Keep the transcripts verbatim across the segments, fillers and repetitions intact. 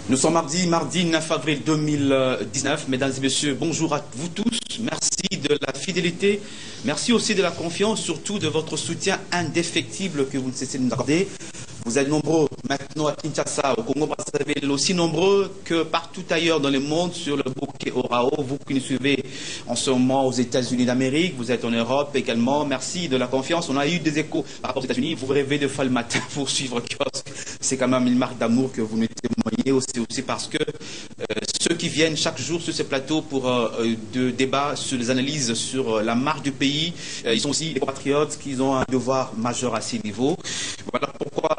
Nous sommes mardi, mardi neuf avril deux mille dix-neuf. Mesdames et messieurs, bonjour à vous tous. Merci de la fidélité. Merci aussi de la confiance, surtout de votre soutien indéfectible que vous ne cessez de nous accorder. Vous êtes nombreux maintenant à Kinshasa, au Congo-Brazzaville, aussi nombreux que partout ailleurs dans le monde sur le bouquet Orao. Vous qui nous suivez en ce moment aux États-Unis d'Amérique, vous êtes en Europe également. Merci de la confiance. On a eu des échos par rapport aux États-Unis. Vous rêvez de faire le matin pour suivre Kiosque. C'est quand même une marque d'amour que vous nous témoignez aussi, aussi parce que euh, ceux qui viennent chaque jour sur ces plateaux pour euh, de débats sur les analyses sur euh, la marche du pays, euh, ils sont aussi des compatriotes qui ont un devoir majeur à ces niveaux. Voilà pourquoi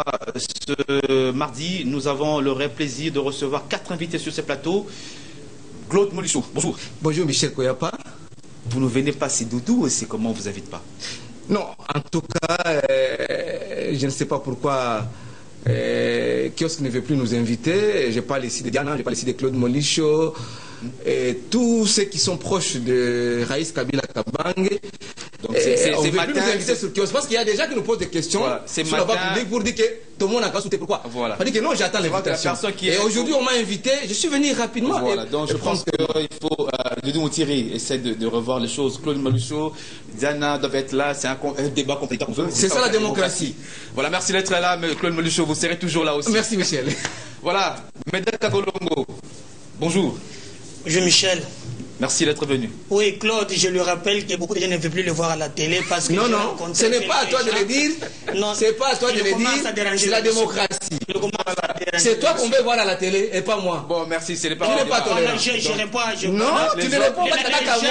ce mardi, nous avons le réel plaisir de recevoir quatre invités sur ces plateaux. Claude Molichou, bonjour. Bonjour Michel Koyapa. Vous ne venez pas, c'est Doudou ou c'est comment on vous invite pas? Non, en tout cas, euh, je ne sais pas pourquoi euh, Kiosque ne veut plus nous inviter. Je parle ici de Diana, je parle ici de Claude Molichou. Et tous ceux qui sont proches de Raïs Kabila Kabange. Donc c'est on ne veut matin, plus nous inviter sur Kiosque parce qu'il y a des gens qui nous posent des questions voilà, sur matin, la voie publique pour dire que tout le monde a qu'à soutenir. Pourquoi voilà. On dit que non, j'attends l'invitation. Et aujourd'hui, on m'a invité, je suis venu rapidement. Voilà, et, donc et je pense qu'il faut, euh, de nous tirer, essayer de, de revoir les choses. Claude Molichou, Diana doivent être là, c'est un, un débat compliqué. C'est ça, ça la démocratie. démocratie. Voilà, merci d'être là, mais Claude Molichou, vous serez toujours là aussi. Merci Michel. Voilà, Medel Kagolongo, bonjour. Bonjour Michel. Merci d'être venu. Oui, Claude, je lui rappelle que beaucoup de gens ne veulent plus le voir à la télé parce que... Non, non, ce n'est pas à toi de le dire. Non, c'est pas à toi de le dire. C'est la démocratie. C'est toi qu'on veut voir à la télé et pas moi. Bon, merci, c'est pas... Tu n'es pas tolérant. Je ne réponds pas. Non, tu ne réponds pas, t'attaques à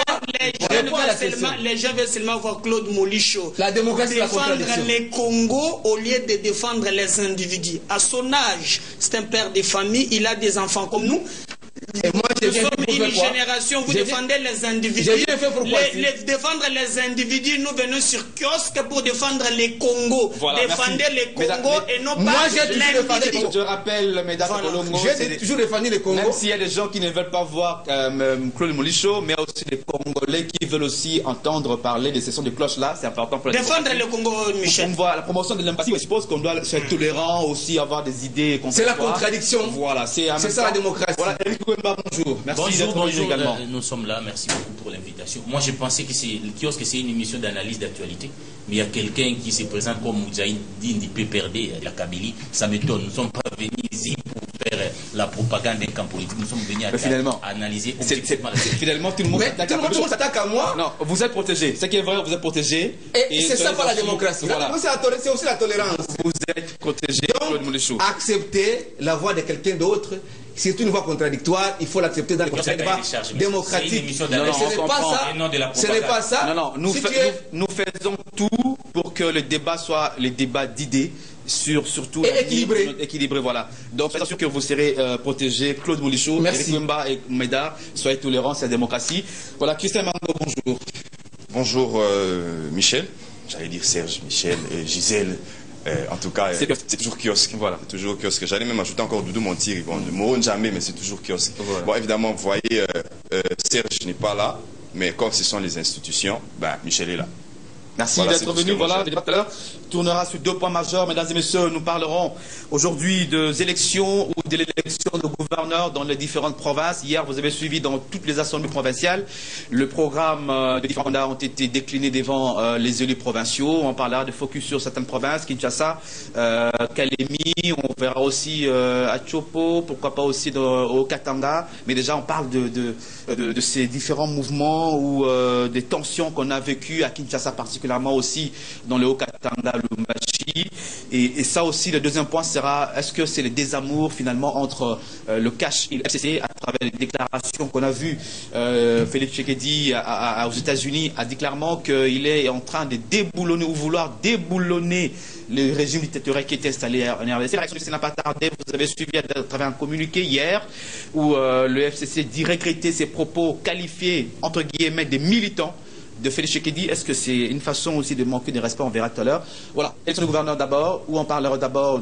moi. Les gens veulent seulement voir Claude Molichou. La démocratie, la contradiction. Défendre les Congos au lieu de défendre les individus. À son âge, c'est un père de famille, il a des enfants comme nous. Et moi, nous sommes une génération, vous défendez les individus. Les, les, défendre les individus, nous venons sur Kiosque pour défendre les Congos. Voilà, défendre merci. les Congos Mesdames, et non moi, pas les individus. Je rappelle, mesdames voilà. Colombo, j'ai toujours défendu les Congos. Même s'il y a des gens qui ne veulent pas voir euh, Claude Molichou, mais aussi les Congolais qui veulent aussi entendre parler des sessions de cloche là, c'est important pour la défendre le Congo, Michel. On voit la promotion de l'empathie, je suppose qu'on doit être tolérant aussi, avoir des idées. C'est la contradiction. Voilà, c'est ça la démocratie. Voilà, Eric Wemba, bonjour. Merci bonjour, bonjour. Également. Euh, nous sommes là, merci beaucoup pour l'invitation. Moi, je pensais que c'est le Kiosque, c'est une émission d'analyse d'actualité, mais il y a quelqu'un qui se présente comme Moudjahid du P P R D, la Kabylie. Ça m'étonne. Nous ne sommes pas venus ici pour faire la propagande d'un camp politique. Nous sommes venus à, finalement, à analyser. C'est, c'est, finalement, tout le monde s'attaque à moi. Non, vous êtes protégé. Ce qui est vrai, vous êtes protégé. Et, et c'est ça pas la démocratie. Voilà. C'est aussi la tolérance. Vous êtes protégé. Donc, accepter la voix de quelqu'un d'autre. C'est une voix contradictoire, il faut l'accepter dans le contexte démocratique. Ce n'est pas ça. Ce n'est pas ça. Non, non, nous, si fa es... nous, nous faisons tout pour que le débat soit le débat d'idées sur surtout et équilibré. équilibré, voilà. Donc, c'est sûr que vous serez euh, protégé. Claude Molichou, Eric Wemba et Meda, soyez tolérants, c'est la démocratie. Voilà, Christian Mango, bonjour. Bonjour euh, Michel, j'allais dire Serge, Michel, et Gisèle. Euh, en tout cas, c'est euh, toujours Kiosque. Voilà, toujours Kiosque. J'allais même ajouter encore Doudou Montiri. Bon, ne mourront jamais, mais c'est toujours Kiosque. Voilà. Bon, évidemment, vous voyez, euh, euh, Serge n'est pas là, mais comme ce sont les institutions, ben, Michel est là. Merci voilà, d'être venu. Voilà, le débat tout à l'heure tournera sur deux points majeurs. Mesdames et messieurs, nous parlerons aujourd'hui des élections ou de l'élection de gouverneurs dans les différentes provinces. Hier, vous avez suivi dans toutes les assemblées provinciales. Le programme euh, de différents mandats ont été déclinés devant euh, les élus provinciaux. On parlera de focus sur certaines provinces, Kinshasa, euh, Kalemi, on verra aussi euh, à Chopo, pourquoi pas aussi de, au Katanga. Mais déjà, on parle de, de, de, de ces différents mouvements ou euh, des tensions qu'on a vécues à Kinshasa particulièrement. Aussi dans le Haut-Katanga, le Machi. Et, et ça aussi, le deuxième point sera, est-ce que c'est le désamour finalement entre euh, le cash et le F C C à travers les déclarations qu'on a vues. euh, Félix Tshisekedi à, à, à, aux États-Unis a dit clairement qu'il est en train de déboulonner ou vouloir déboulonner le régime dictatorial qui était installé en R D C. La réaction du Sénat n'a pas tardé, vous avez suivi à travers un communiqué hier où euh, le F C C dit regretter ses propos qualifiés entre guillemets des militants de Félix Tshisekedi. Est-ce que c'est une façon aussi de manquer de respect? On verra tout à l'heure. Voilà, élection du gouverneur d'abord, où on parlera d'abord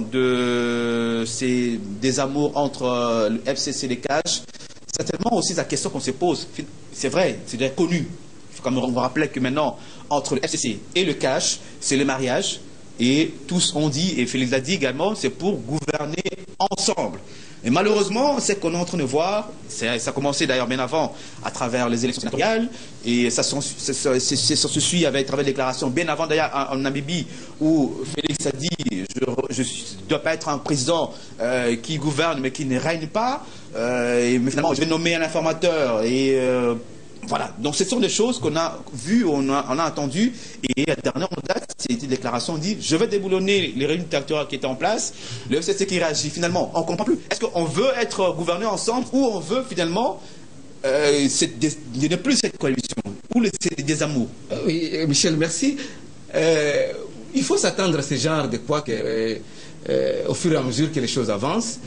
de ces désamours entre euh, le F C C et les cash. Certainement aussi la question qu'on se pose, c'est vrai, c'est déjà connu. Il faut quand même vous rappeler que maintenant, entre le F C C et le cash, c'est le mariage. Et tous ont dit, et Félix l'a dit également, c'est pour gouverner ensemble. Mais malheureusement, c'est qu'on est en train de voir, ça a commencé d'ailleurs bien avant, à travers les élections sénatoriales, et ça, ça, ça, ça se suit avec, à travers des déclarations bien avant d'ailleurs en, en Namibie, où Félix a dit, je ne dois pas être un président euh, qui gouverne mais qui ne règne pas, euh, et, mais finalement je vais nommer un informateur, et euh, voilà. Donc ce sont des choses qu'on a vues, on a, on a entendues, et à la dernière date, c'était une déclaration, on dit, je vais déboulonner les régimes dictatoriaux qui étaient en place, le F C C qui réagit, finalement, on ne comprend plus. Est-ce qu'on veut être gouvernés ensemble, ou on veut finalement, euh, il n'y a plus cette coalition, ou c'est des amours? euh, Oui, Michel, merci. Euh, il faut s'attendre à ce genre de quoi que, euh, euh, au fur et à mesure que les choses avancent,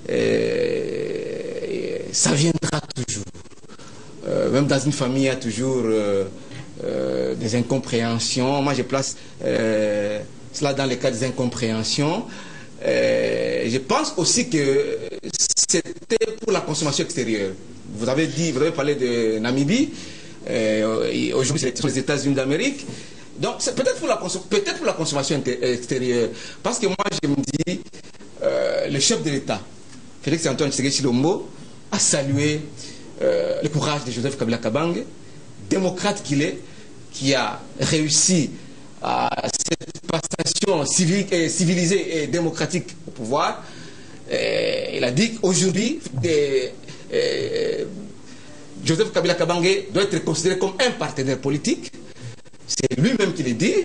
euh, ça viendra toujours. Euh, même dans une famille, il y a toujours euh, euh, des incompréhensions. Moi, je place euh, cela dans le cas des incompréhensions. Euh, je pense aussi que c'était pour la consommation extérieure. Vous avez dit, vous avez parlé de Namibie. Euh, Aujourd'hui, c'est les États-Unis d'Amérique. Donc, c'est peut-être pour, peut-être pour la consommation extérieure. Parce que moi, je me dis, euh, le chef de l'État, Félix Antoine Tshisekedi Tshilombo, a salué Euh, le courage de Joseph Kabila Kabange, démocrate qu'il est, qui a réussi à cette passation civique et civilisée et démocratique au pouvoir. Et il a dit qu'aujourd'hui, Joseph Kabila Kabange doit être considéré comme un partenaire politique. C'est lui-même qui le dit.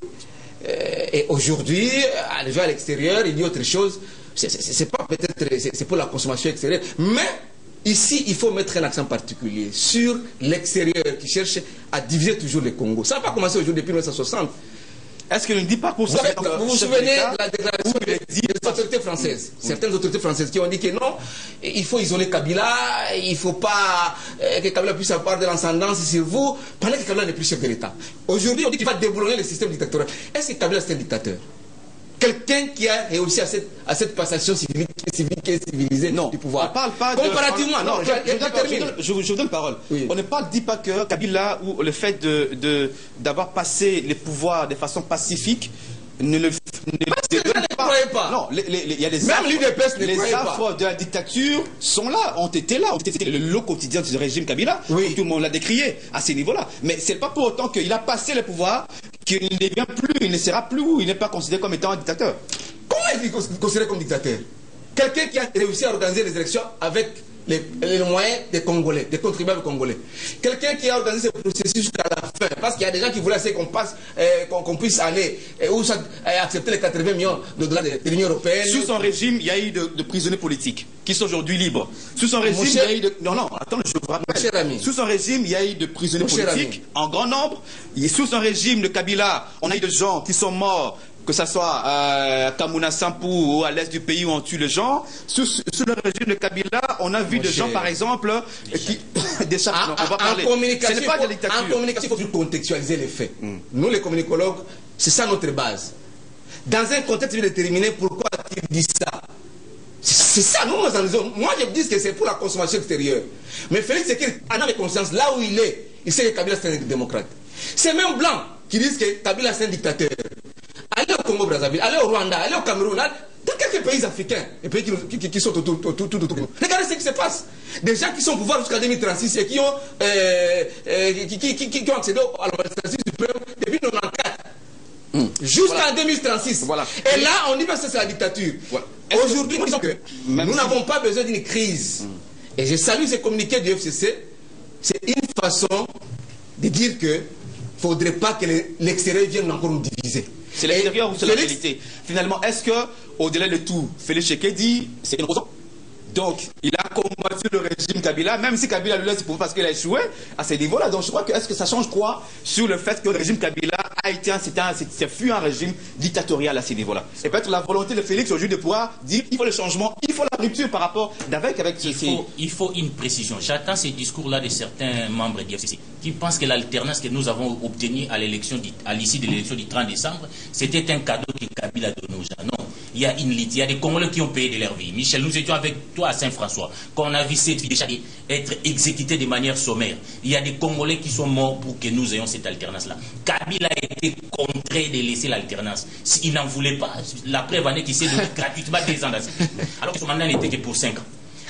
Et aujourd'hui, arrivé à l'extérieur, il dit autre chose. C'est pas peut-être, c'est pour la consommation extérieure, mais ici, il faut mettre un accent particulier sur l'extérieur qui cherche à diviser toujours le Congo. Ça n'a pas commencé aujourd'hui depuis mille neuf cent soixante. Est-ce qu'il ne dit pas pour vous ça? Vous vous souvenez de la déclaration des autorités françaises, oui. Certaines autorités françaises qui ont dit que non, il faut isoler Kabila, il ne faut pas euh, que Kabila puisse avoir de l'ascendance sur vous, pendant que Kabila n'est plus chef de l'État. Aujourd'hui, on dit qu'il va déboulonner le système dictatorial. Est-ce que Kabila c'est un dictateur? Quelqu'un qui a réussi à cette, à cette passation civique, civique et civilisée non, du pouvoir. On ne parle pas comparativement, de... non, non, je, je, je, je, je, je vous donne la parole. Oui. On ne parle dit pas que Kabila ou le fait de, de, d'avoir passé les pouvoirs de façon pacifique ne le ne ne pas. pas. Non, les, les, les, il y a des même l'U D P S ne les affres de la dictature sont là, ont été là, ont été c'était le lot quotidien du régime Kabila. Oui. Tout le monde l'a décrié à ces niveaux-là. Mais c'est pas pour autant qu'il a passé le pouvoir qu'il ne devient plus, il ne sera plus, il n'est pas considéré comme étant un dictateur. Comment est-il considéré comme dictateur? Quelqu'un qui a réussi à organiser les élections avec les, les moyens des Congolais, des contribuables congolais. Quelqu'un qui a organisé ce processus jusqu'à la fin. Parce qu'il y a des gens qui voulaient qu'on passe, euh, qu'on qu'on puisse aller, euh, ou ça, euh, accepter les quatre-vingts millions de dollars de, de l'Union européenne. Sous son régime, il y a eu de, de prisonniers politiques qui sont aujourd'hui libres. Sous son régime, cher, il y a eu de... Non, non, attends, je vous rappelle. Sous son régime, il y a eu de prisonniers Mon politiques en grand nombre. Et sous son régime de Kabila, on a eu des gens qui sont morts, que ce soit à euh, Kamuna Sampou ou à l'est du pays où on tue les gens. Sous, sous le régime de Kabila, on a vu Mon des cher. gens, par exemple, qui... des chats, en, non, on va en, parler. Ce n'est pas de dictature. En communication, il faut contextualiser les faits. Mm. Nous, les communicologues, c'est ça notre base. Dans un contexte, il faut déterminer pourquoi il dit ça. C'est ça, nous, nous analysons. Moi, je dis que c'est pour la consommation extérieure. Mais Félix Tshisekedi en a les conscience, là où il est, il sait que Kabila c'est un démocrate. C'est même blanc qui disent que Kabila c'est un dictateur. Allez au Congo-Brazzaville, allez au Rwanda, allez au Cameroun, allez dans quelques pays africains, les pays qui, qui, qui sont autour de nous. Regardez ce qui se passe. Des gens qui sont au pouvoir jusqu'à deux mille trente-six et qui ont, euh, euh, qui, qui, qui, qui ont accédé à la magistrature suprême depuis mille neuf cent quatre-vingt-quatorze. Mmh. Jusqu'en voilà. deux mille trente-six. Voilà. Et là, on dit que c'est la dictature. Voilà. Aujourd'hui, nous disons que nous n'avons pas besoin d'une crise. Mmh. Et je salue ces communiqués du F C C. C'est une façon de dire que ne faudrait pas que l'extérieur vienne encore nous diviser. C'est l'extérieur ou c'est la réalité? Finalement, est-ce que, au-delà de tout, Félix Tshisekedi, c'est une opposant? Donc, il a combattu le régime Kabila, même si Kabila lui laisse parce qu'il a échoué à ces niveaux-là. Donc, je crois que, est-ce que ça change quoi sur le fait que le régime Kabila a été un, c'était un, c'est fut un régime dictatorial à ces niveaux-là? Et peut-être la volonté de Félix aujourd'hui de pouvoir dire il faut le changement, il faut la rupture par rapport d'avec avec il, faut, il faut une précision. J'attends ces discours-là de certains membres du F C C qui pensent que l'alternance que nous avons obtenue à l'élection, à l'issue de l'élection du trente décembre, c'était un cadeau que Kabila donne aux gens. Non. Il y a une liste, il y a des Congolais qui ont payé de leur vie. Michel, nous étions avec toi à Saint-François, quand on a vu cette fille déjà être exécutée de manière sommaire. Il y a des Congolais qui sont morts pour que nous ayons cette alternance-là. Kabila a été contraint de laisser l'alternance. S'il n'en voulait pas, la preuve en est qu'il s'est donné gratuitement des ans. Alors que son mandat n'était que pour cinq ans.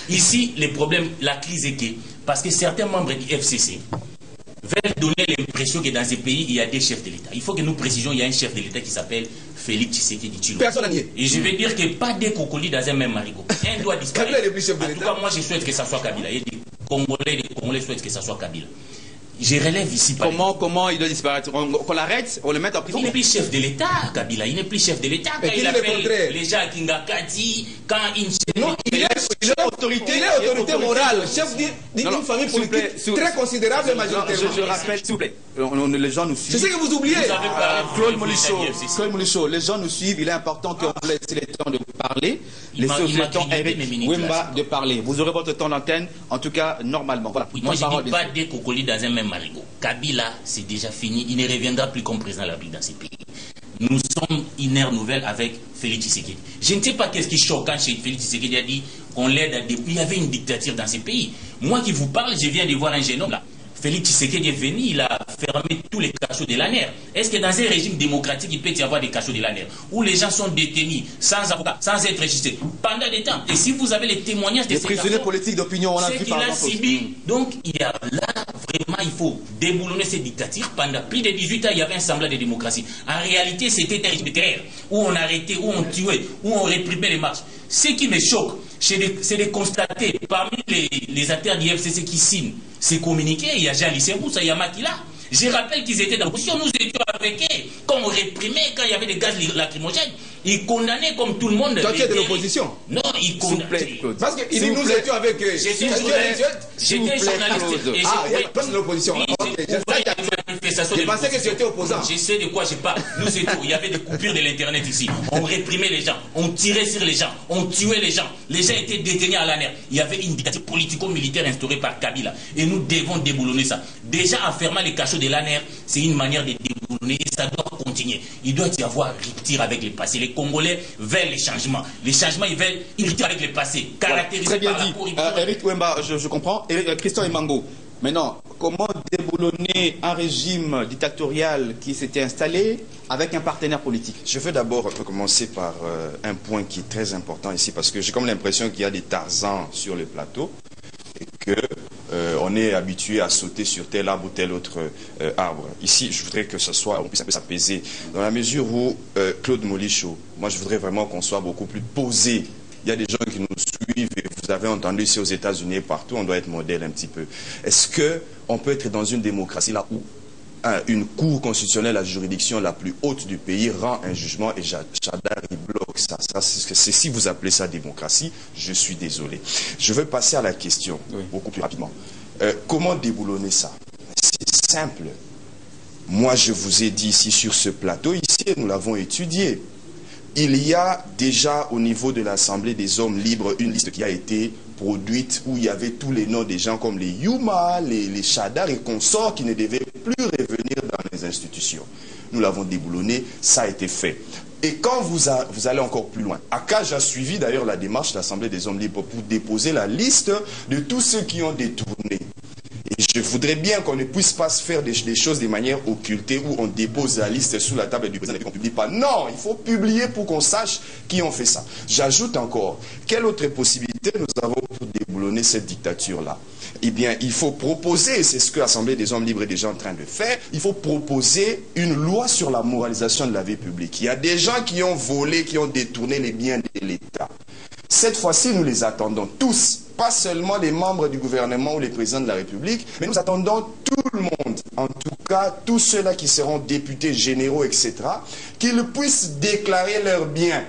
Ici, le problème, la crise est que, parce que certains membres du F C C veulent donner l'impression que dans ces pays, il y a des chefs de l'État. Il faut que nous précisions, il y a un chef de l'État qui s'appelle Félix Tshisekedi Tshilombo. Personne n'a nié. Et je vais dire que pas des cocolis dans un même marigot. Un doit disparaître. Kabila est le plus chef de l'État. En tout cas, moi, je souhaite que ça soit Kabila. Il y a des Congolais, des Congolais souhaitent que ça soit Kabila. Je relève ici. Comment, comment il doit disparaître? Qu'on l'arrête, on le met en prison? Il n'est plus chef de l'État, Kabila. Il n'est plus chef de l'État. Quand il appelle les gens à Kingakati, quand il... Non, il est, il est autorité, il est autorité morale, chef d'une famille politique très considérable et majoritairement. Je, je rappelle, s'il vous plaît, les gens nous suivent. C'est ce que vous oubliez. Vous avez parlé ah, Claude Molichot, Claude Molichot, les gens nous suivent. Il est important qu'on laisse le temps de parler. Laissez aussi le temps à Eric Wemba de parler. Vous aurez votre temps d'antenne, en tout cas, normalement. Voilà. Oui, moi, je ne dis pas des cocolis dans un même marigot. Kabila, c'est déjà fini. Il ne reviendra plus comme président de la République dans ces pays. Nous sommes une ère nouvelle avec Félix Tshisekedi. Je ne sais pas qu'est-ce qui choque quand Félix Tshisekedi a dit qu'on l'aide à... Il y avait une dictature dans ces pays. Moi qui vous parle, je viens de voir un jeune homme là. Félix Tshisekedi est venu, il a fermé tous les cachots de l'A N R. Est-ce que dans un régime démocratique, il peut y avoir des cachots de l'A N R où les gens sont détenus sans avocat, sans être registrés pendant des temps? Et si vous avez les témoignages de ces prisonniers politiques d'opinion, on a vu par exemple. Donc, il y a là, vraiment, il faut déboulonner ces dictatures. Pendant plus de dix-huit ans, il y avait un semblant de démocratie. En réalité, c'était un régime de terre où on arrêtait, où on tuait, où on réprimait les marches. Ce qui me choque, c'est de, de constater parmi les, les acteurs du F C C qui signent ces communiqués, il y a Jean-Lycée Moussa, il y a Makila. Je rappelle qu'ils étaient dans l'opposition, nous étions avec eux, quand on réprimait, quand il y avait des gaz lacrymogènes, ils condamnaient comme tout le monde. Toi tu es de l'opposition? Non, ils condamnaient. Parce qu'ils disent nous étions avec eux. J'étais journaliste. J'étais journaliste. Ah, il y a pas de l'opposition. Je pensais que tu étais opposant. Je sais de quoi je parle. Nous c'est tout. Il y avait des coupures de l'internet ici. On réprimait les gens, on tirait sur les gens, on tuait les gens. Les gens étaient détenus à l'A N R. Il y avait une dictature politico-militaire instaurée par Kabila. Et nous devons déboulonner ça. Déjà en fermant les cachots de l'A N R, c'est une manière de déboulonner. Ça doit continuer. Il doit y avoir rupture avec le passé. Les Congolais veulent les changements. Les changements, ils veulent une rupture avec le passé. Caractérisé voilà, par dit. la corruption. Euh, Eric Wemba, je, je comprends. Eric, Christian Emango. Maintenant, comment déboulonner un régime dictatorial qui s'était installé avec un partenaire politique? Je veux d'abord commencer par euh, un point qui est très important ici, parce que j'ai comme l'impression qu'il y a des Tarzans sur le plateau et que euh, on est habitué à sauter sur tel arbre ou tel autre euh, arbre. Ici, je voudrais que ce soit, on puisse un peu s'apaiser, dans la mesure où euh, Claude Molichot, moi je voudrais vraiment qu'on soit beaucoup plus posé. Il y a des gens qui nous suivent et vous avez entendu ici aux États-Unis et partout, on doit être modèle un petit peu. Est-ce qu'on peut être dans une démocratie là où un, une cour constitutionnelle, la juridiction la plus haute du pays, rend un jugement et Chadar il bloque ça, ça c'est si vous appelez ça démocratie, je suis désolé. Je veux passer à la question, oui, beaucoup plus rapidement. Euh, comment déboulonner ça? C'est simple. Moi, je vous ai dit ici sur ce plateau, ici, nous l'avons étudié. Il y a déjà au niveau de l'Assemblée des hommes libres une liste qui a été produite où il y avait tous les noms des gens comme les Yuma, les, les Chadar et consorts qui ne devaient plus revenir dans les institutions. Nous l'avons déboulonné, ça a été fait. Et quand vous, a, vous allez encore plus loin, Akaj a suivi d'ailleurs la démarche de l'Assemblée des hommes libres pour déposer la liste de tous ceux qui ont détourné. Et je voudrais bien qu'on ne puisse pas se faire des, des choses de manière occultée où on dépose la liste sous la table du président et qu'on ne publie pas. Non, il faut publier pour qu'on sache qui ont fait ça. J'ajoute encore, quelle autre possibilité nous avons pour déboulonner cette dictature-là? Eh bien, il faut proposer, c'est ce que l'Assemblée des hommes libres est déjà en train de faire, il faut proposer une loi sur la moralisation de la vie publique. Il y a des gens qui ont volé, qui ont détourné les biens de l'État. Cette fois-ci, nous les attendons tous, pas seulement les membres du gouvernement ou les présidents de la République, mais nous attendons tout le monde, en tout cas tous ceux-là qui seront députés généraux, et cetera, qu'ils puissent déclarer leurs biens.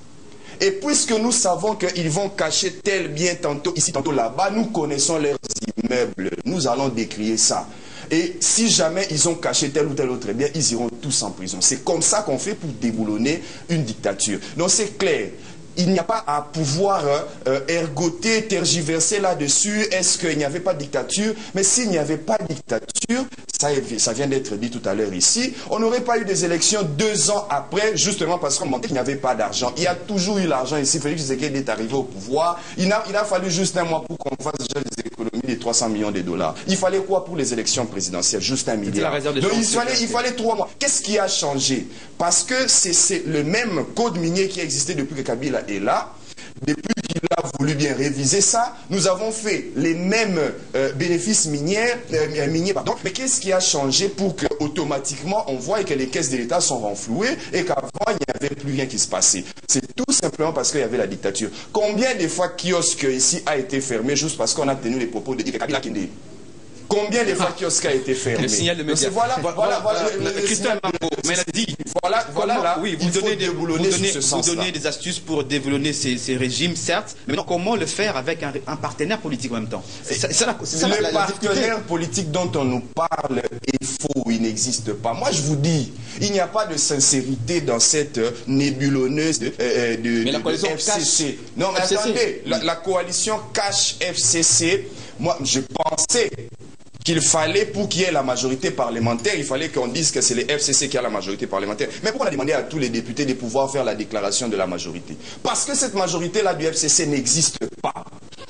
Et puisque nous savons qu'ils vont cacher tel bien tantôt ici, tantôt là-bas, nous connaissons leurs immeubles, nous allons décrier ça. Et si jamais ils ont caché tel ou tel autre bien, ils iront tous en prison. C'est comme ça qu'on fait pour déboulonner une dictature. Donc c'est clair. Il n'y a pas à pouvoir euh, ergoter, tergiverser là-dessus. Est-ce qu'il n'y avait pas de dictature? Mais s'il n'y avait pas de dictature, ça, ça vient d'être dit tout à l'heure ici, on n'aurait pas eu des élections deux ans après, justement parce qu'on montait qu'il n'y avait pas d'argent. Il y a toujours eu l'argent ici. Félix Tshisekedi est arrivé au pouvoir. Il a, il a fallu juste un mois pour qu'on fasse déjà des économies de trois cents millions de dollars. Il fallait quoi pour les élections présidentielles? Juste un milliard. Donc il fallait, il fallait trois mois. Qu'est-ce qui a changé? Parce que c'est le même code minier qui existait depuis que Kabila est là. Depuis qu'il a voulu bien réviser ça. Nous avons fait les mêmes euh, bénéfices miniers, euh, miniers pardon. Mais qu'est-ce qui a changé pour que automatiquement on voit que les caisses de l'État sont renflouées et qu'avant il n'y avait plus rien qui se passait? C'est tout simplement parce qu'il y avait la dictature. Combien de fois kiosque ici a été fermé juste parce qu'on a tenu les propos de Kabila Kende? Combien de fois kiosque a été fermé? Le signal de médias. Voilà, voilà, voilà, voilà, voilà Christophe Mambo, mais elle a dit. Voilà, voilà, là, oui, vous donnez, des, vous, donnez, vous donnez des astuces pour déboulonner ces, ces régimes, certes, mais non, comment le faire avec un, un partenaire politique en même temps? C'est ça, ça, ça, Le la, la, partenaire la politique dont on nous parle est faux, il n'existe pas. Moi, je vous dis, il n'y a pas de sincérité dans cette nébulonneuse de, euh, de, mais la de, coalition de F C C. cache. Non, mais F C C. attendez, la, la coalition cache F C C. Moi, je pensais qu'il fallait, pour qu'il y ait la majorité parlementaire, il fallait qu'on dise que c'est les F C C qui a la majorité parlementaire. Mais pourquoi on a demandé à tous les députés de pouvoir faire la déclaration de la majorité? Parce que cette majorité-là du F C C n'existe pas.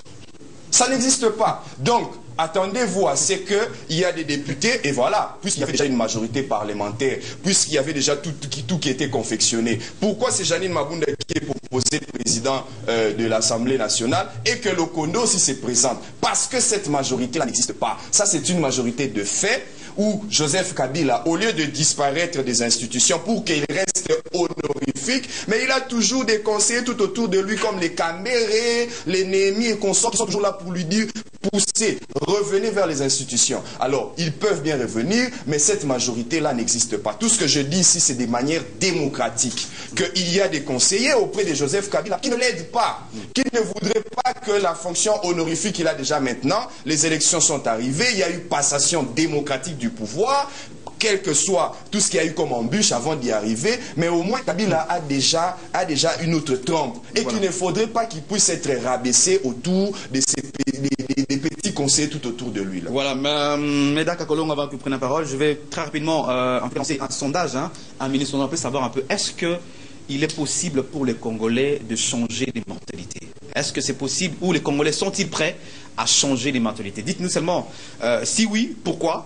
Ça n'existe pas. Donc, attendez-vous à ce qu'il y a des députés, et voilà, puisqu'il y avait déjà une majorité parlementaire, puisqu'il y avait déjà tout, tout, tout qui était confectionné. Pourquoi c'est Janine Mabunda qui est proposé président euh, de l'Assemblée nationale et que le Kondo aussi se présente? Parce que cette majorité-là n'existe pas. Ça, c'est une majorité de fait où Joseph Kabila, au lieu de disparaître des institutions pour qu'il reste honorifique, mais il a toujours des conseillers tout autour de lui comme les Camérés, les Néhémie et consorts qui sont toujours là pour lui dire pousser, revenez vers les institutions. Alors, ils peuvent bien revenir, mais cette majorité-là n'existe pas. Tout ce que je dis ici, c'est des manières démocratiques. Qu'il y a des conseillers auprès de Joseph Kabila qui ne l'aident pas, qui ne voudraient pas que la fonction honorifique qu'il a déjà maintenant, les élections sont arrivées, il y a eu passation démocratique du pouvoir, quel que soit tout ce qu'il y a eu comme embûche avant d'y arriver, mais au moins Kabila a déjà, a déjà une autre trempe. Et voilà, qu'il ne faudrait pas qu'il puisse être rabaissé autour de ces des, des, des petits conseils tout autour de lui. Là. Voilà, Meda Kakolong, avant que vous preniez la parole, je vais très rapidement euh, lancer un sondage, hein, un ministre, on peut savoir un peu, est-ce qu'il est possible pour les Congolais de changer les mentalités? Est-ce que c'est possible, ou les Congolais sont-ils prêts à changer les mentalités? Dites-nous seulement, euh, si oui, pourquoi?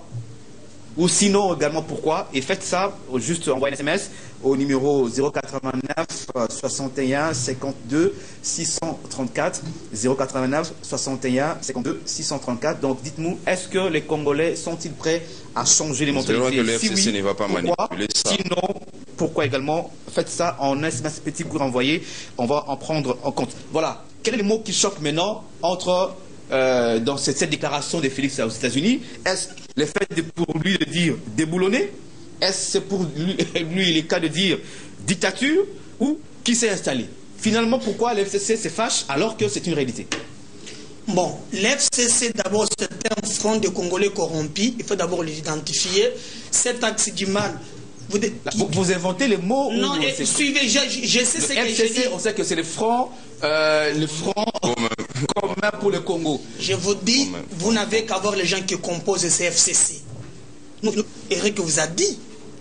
Ou sinon également pourquoi, et faites ça, juste envoyez un S M S au numéro zéro quatre-vingt-neuf soixante et un cinquante-deux six cent trente-quatre, zéro quatre-vingt-neuf soixante et un cinquante-deux six cent trente-quatre. Donc dites-nous, est-ce que les Congolais sont-ils prêts à changer les mentalités? Que le F C C si oui, ne va pas pourquoi? Manipuler ça. Sinon, pourquoi également? Faites ça en S M S petit court envoyé, on va en prendre en compte. Voilà, quel est le mot qui choque maintenant entre... Euh, dans cette, cette déclaration de Félix aux États-Unis? Est-ce le fait de, pour lui de dire déboulonner? Est-ce c'est pour lui, lui le cas de dire dictature? Ou qui s'est installé? Finalement, pourquoi le F C C se fâche alors que c'est une réalité? Bon, l'F C C d'abord c'est un front de Congolais corrompus, il faut d'abord l'identifier. Cet axe du mal. Vous, de... vous, vous inventez les mots? Non, et suivez, je, je sais ce que j'ai dit. On sait que c'est le front, euh, le front commun pour le Congo. Je vous dis, vous n'avez qu'à voir les gens qui composent ces F C C. Nous, nous, Eric vous a dit.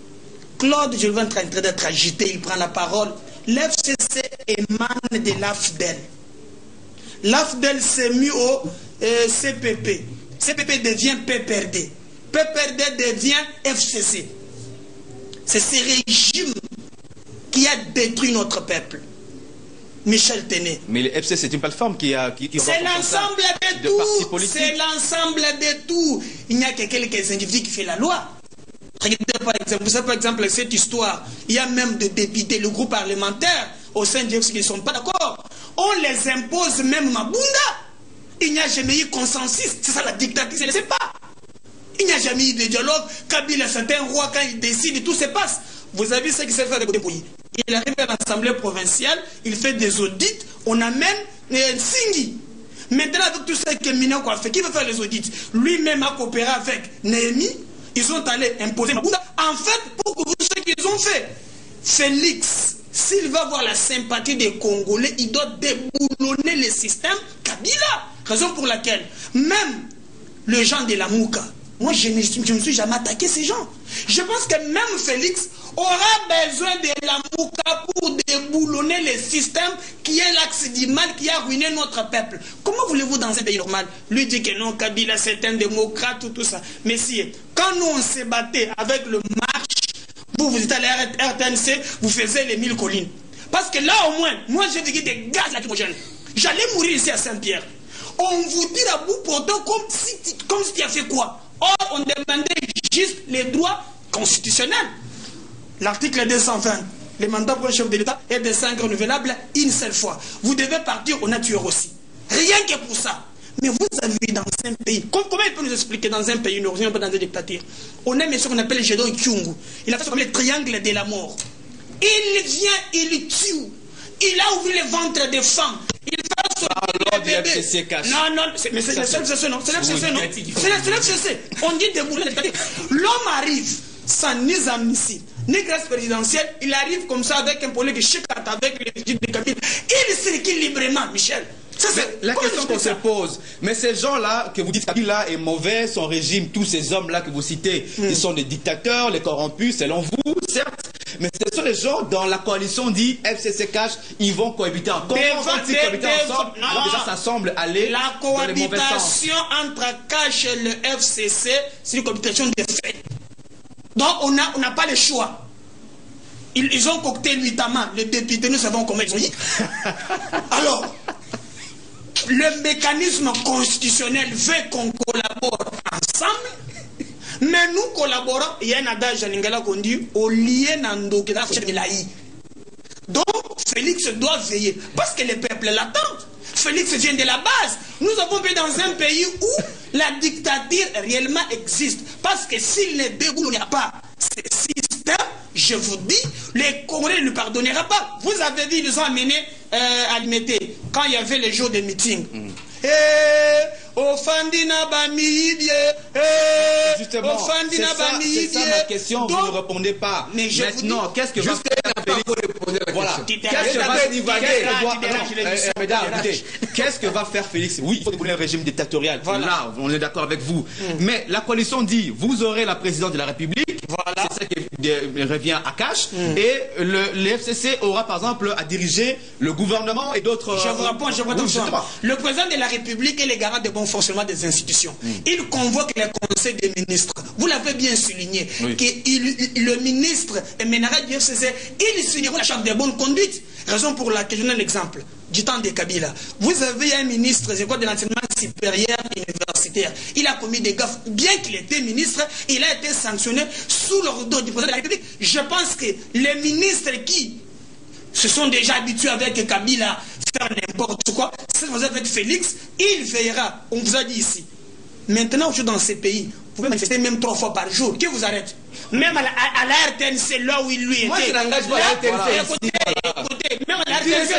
Claude, je vais en train d'être agité, il prend la parole. L'F C C émane de l'A F D E L. L'A F D E L s'est mis au euh, C P P. C P P devient P P R D. P P R D devient F C C. C'est ce régime qui a détruit notre peuple. Michel Téné. Mais le F C C, c'est une plateforme qui a... Qui, qui c'est l'ensemble de, de tout. C'est l'ensemble de tout. Il n'y a que quelques individus qui font la loi. Regardez par exemple, vous savez par exemple cette histoire, il y a même des députés, le groupe parlementaire au sein du F C C qui ne sont pas d'accord. On les impose même Mabunda. Il n'y a jamais eu consensus. C'est ça la dictature, je ne sais pas. Il n'y a jamais eu de dialogue. Kabila, c'est un roi, quand il décide, tout se passe. Vous avez vu ce qui s'est fait avec le pays. Il arrive à l'Assemblée provinciale, il fait des audits, on amène un Singhi. Maintenant, avec tout ce que Mina a fait, qui veut faire les audits? Lui-même a coopéré avec Néhémie. Ils sont allés imposer Mabunda. En fait, pour que vous ce qu'ils ont fait, Félix, s'il va avoir la sympathie des Congolais, il doit déboulonner le système Kabila. Raison pour laquelle, même les gens de la Mouka, moi, je ne je me suis jamais attaqué à ces gens. Je pense que même Félix aura besoin de la Mouka pour déboulonner le système qui est l'axe du mal qui a ruiné notre peuple. Comment voulez-vous dans un pays normal lui dire que non, Kabila c'est un démocrate ou tout ça? Messieurs, quand nous on s'est battu avec le marche, vous vous êtes allé à R T N C, vous faisiez les mille collines. Parce que là au moins, moi j'ai dit des gaz lacrymogènes. J'allais mourir ici à Saint-Pierre. On vous tire à bout portant comme si, comme si tu as fait quoi? Or, on demandait juste les droits constitutionnels. L'article deux cent vingt, le mandat pour un chef de l'État est de cinq renouvelable une seule fois. Vous devez partir au nature aussi. Rien que pour ça. Mais vous avez dans un pays, comment il peut nous expliquer dans un pays, nous revenons pas dans une dictature, on a monsieur qu'on appelle Gédon Kyungu. Il a fait ce qu'on appelle le triangle de la mort. Il vient, il tue. Il a ouvert le ventre des femmes. Il va sortir les bébés. Non, non, mais c'est le F C C, non? C'est le F C C, non? C'est le F C C. On dit débouler la dictature. L'homme arrive sans ni amnistie, ni grâce présidentielle. Il arrive comme ça avec un polé de chicat, avec les études de Kabila. Il circule librement, Michel. Ça, c'est la question qu'on se pose. Mais ces gens-là, que vous dites Kabila est mauvais, son régime, tous ces hommes-là que vous citez, mm. ils sont des dictateurs, les corrompus, selon vous, certes. Mais ce sont les gens dans la coalition dit F C C Cash, ils vont cohabiter ensemble. Comment vont-ils cohabiter ensemble? Alors déjà, ça semble aller la dans les mauvais sens. cohabitation entre Cash et le F C C, c'est une cohabitation de fait. Donc on n'a on n'a pas le choix. Ils, ils ont cocté nuitamment. Les députés, nous savons comment ils ont dit. Alors, le mécanisme constitutionnel veut qu'on collabore ensemble, mais nous collaborons. Il y a un adage en Lingala qu'on dit au lien nando que donc Félix doit veiller parce que le peuple l'attend. Félix vient de la base. Nous avons été dans un pays où la dictature réellement existe. Parce que s'il ne déboule pas ce système, je vous dis, les Congolais ne lui pardonneront pas. Vous avez dit, ils ont amené euh, à Limité, quand il y avait les jours de meeting. Mm. Eh, Ofandina Bamidie, eh, justement, c'est ça, c'est ça ma question, donc, vous ne répondez pas. Mais je maintenant, qu'est-ce que va faire Félix? Voilà. Qu'est-ce que va divaguer? Qu'est-ce que va faire Félix? Oui, il faut débouler un régime dictatorial. Voilà. Là, on est d'accord avec vous. Mm. Mais la coalition dit, vous aurez la présidence de la République. Voilà. C'est ça qui revient à Cash. Mm. Et le, le F C C aura, par exemple, à diriger le gouvernement et d'autres... Je vous réponds, je vous réponds. Oui, le président de la République est le garant de bon fonctionnement des institutions. Mm. Il convoque les conseils des ministres. Vous l'avez bien souligné. Oui. Que il, le ministre émènera du F C C, il signera la charte de bonne conduite. Raison pour laquelle je donne un exemple. Du temps de Kabila. Vous avez un ministre de l'enseignement supérieur universitaire. Il a commis des gaffes. Bien qu'il était ministre, il a été sanctionné sous l'ordre du président de la République. Je pense que les ministres qui se sont déjà habitués avec Kabila faire n'importe quoi, si vous êtes avec Félix, il veillera. On vous a dit ici. Maintenant, je suis dans ces pays. Vous pouvez manifester même trois fois par jour. Qui vous arrête? Même à la, à, à la R T N C, là où il lui était. Moi, je n'engage pas la R T N C. Écoutez, écoutez, même à la R T N C,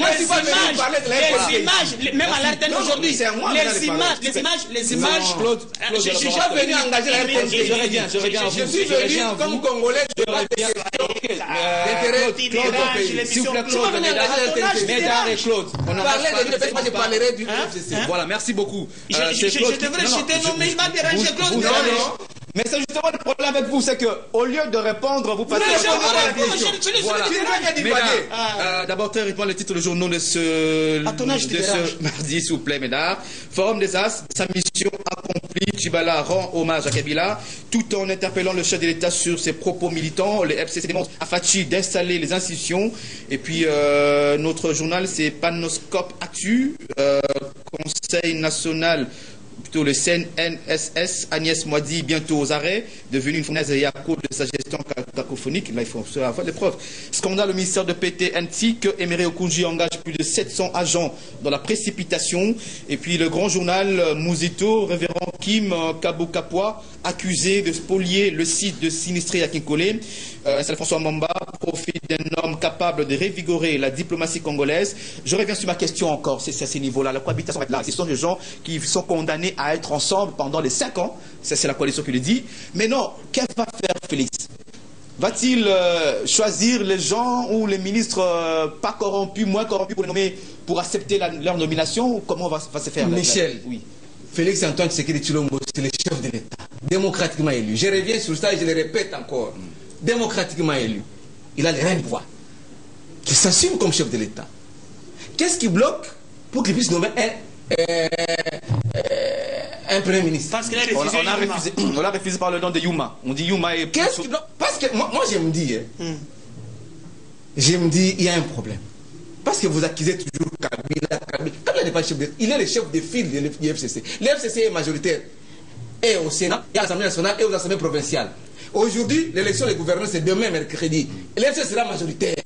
les images, les images, même à la R T N C aujourd'hui, les images, les images, les images. Claude, je ne suis pas venu engager la R T N C. Je reviens, je reviens. Je suis venu comme Congolais. Je reviens. Claude, s'il vous plaît, Claude, Médard et Claude. On parlait de l'U P S, moi je parlerai du F C C. Voilà, merci beaucoup. Je devrais jeter non, mais il m'a dérangé, Claude. Mais c'est justement le problème avec vous, c'est que au lieu de répondre, vous passez à la question. Voilà. D'abord, très rapidement, le titre de journaux de ce, de ce mardi, s'il vous plaît, Médard. Forum des As, sa mission accomplie. Tchibala rend hommage à Kabila, tout en interpellant le chef de l'État sur ses propos militants. Le F C C demande à Fachi d'installer les institutions. Et puis, euh, notre journal, c'est Panoscope Actu, euh, Conseil national. Plutôt le C N S S, Agnès Moidi, bientôt aux arrêts, devenu une fournaise et à cause de sa gestion cacophonique. Là, il faut avoir des preuves. Scandale au ministère de P T N T, que Emery Okunji engage plus de sept cents agents dans la précipitation. Et puis le grand journal Mouzito, révérend Kim Kabokapwa, accusé de spolier le site de sinistré à Kinkole. Euh, François Mamba profite d'un homme capable de revigorer la diplomatie congolaise. Je reviens sur ma question encore, c'est à ce niveau-là. La cohabitation va être là. Ce sont des gens qui sont condamnés à être ensemble pendant les cinq ans. Ça, c'est la coalition qui le dit. Mais non, qu'est-ce va faire Félix? Va-t-il euh, choisir les gens ou les ministres euh, pas corrompus, moins corrompus pour les nommer, pour accepter la, leur nomination? Comment va, va se faire? Michel, la, la... oui. Félix Antoine Tshisekedi Tshilombo, c'est le chef de l'État, démocratiquement élu. Je reviens sur ça et je le répète encore. Mm. Démocratiquement élu. Il a les rênes de voix. Il s'assume comme chef de l'État. Qu'est-ce qui bloque pour qu'il puisse nommer un, euh, euh, un Premier ministre? Parce qu'il a refusé. On, on, a refusé, on l'a refusé par le nom de Yuma. On dit Yuma est... Qu'est-ce qui bloque? Parce que moi, moi je me dis, hein, mm. je me dis, il y a un problème. Parce que vous accusez toujours Kabila, Kabila. pas chef de... Il est le chef de file de l'F C C. L'F C C est majoritaire. Et au Sénat, et à l'Assemblée nationale, et aux assemblées provinciales. Aujourd'hui, l'élection des gouverneurs, c'est demain, mercredi. L'F C C sera majoritaire.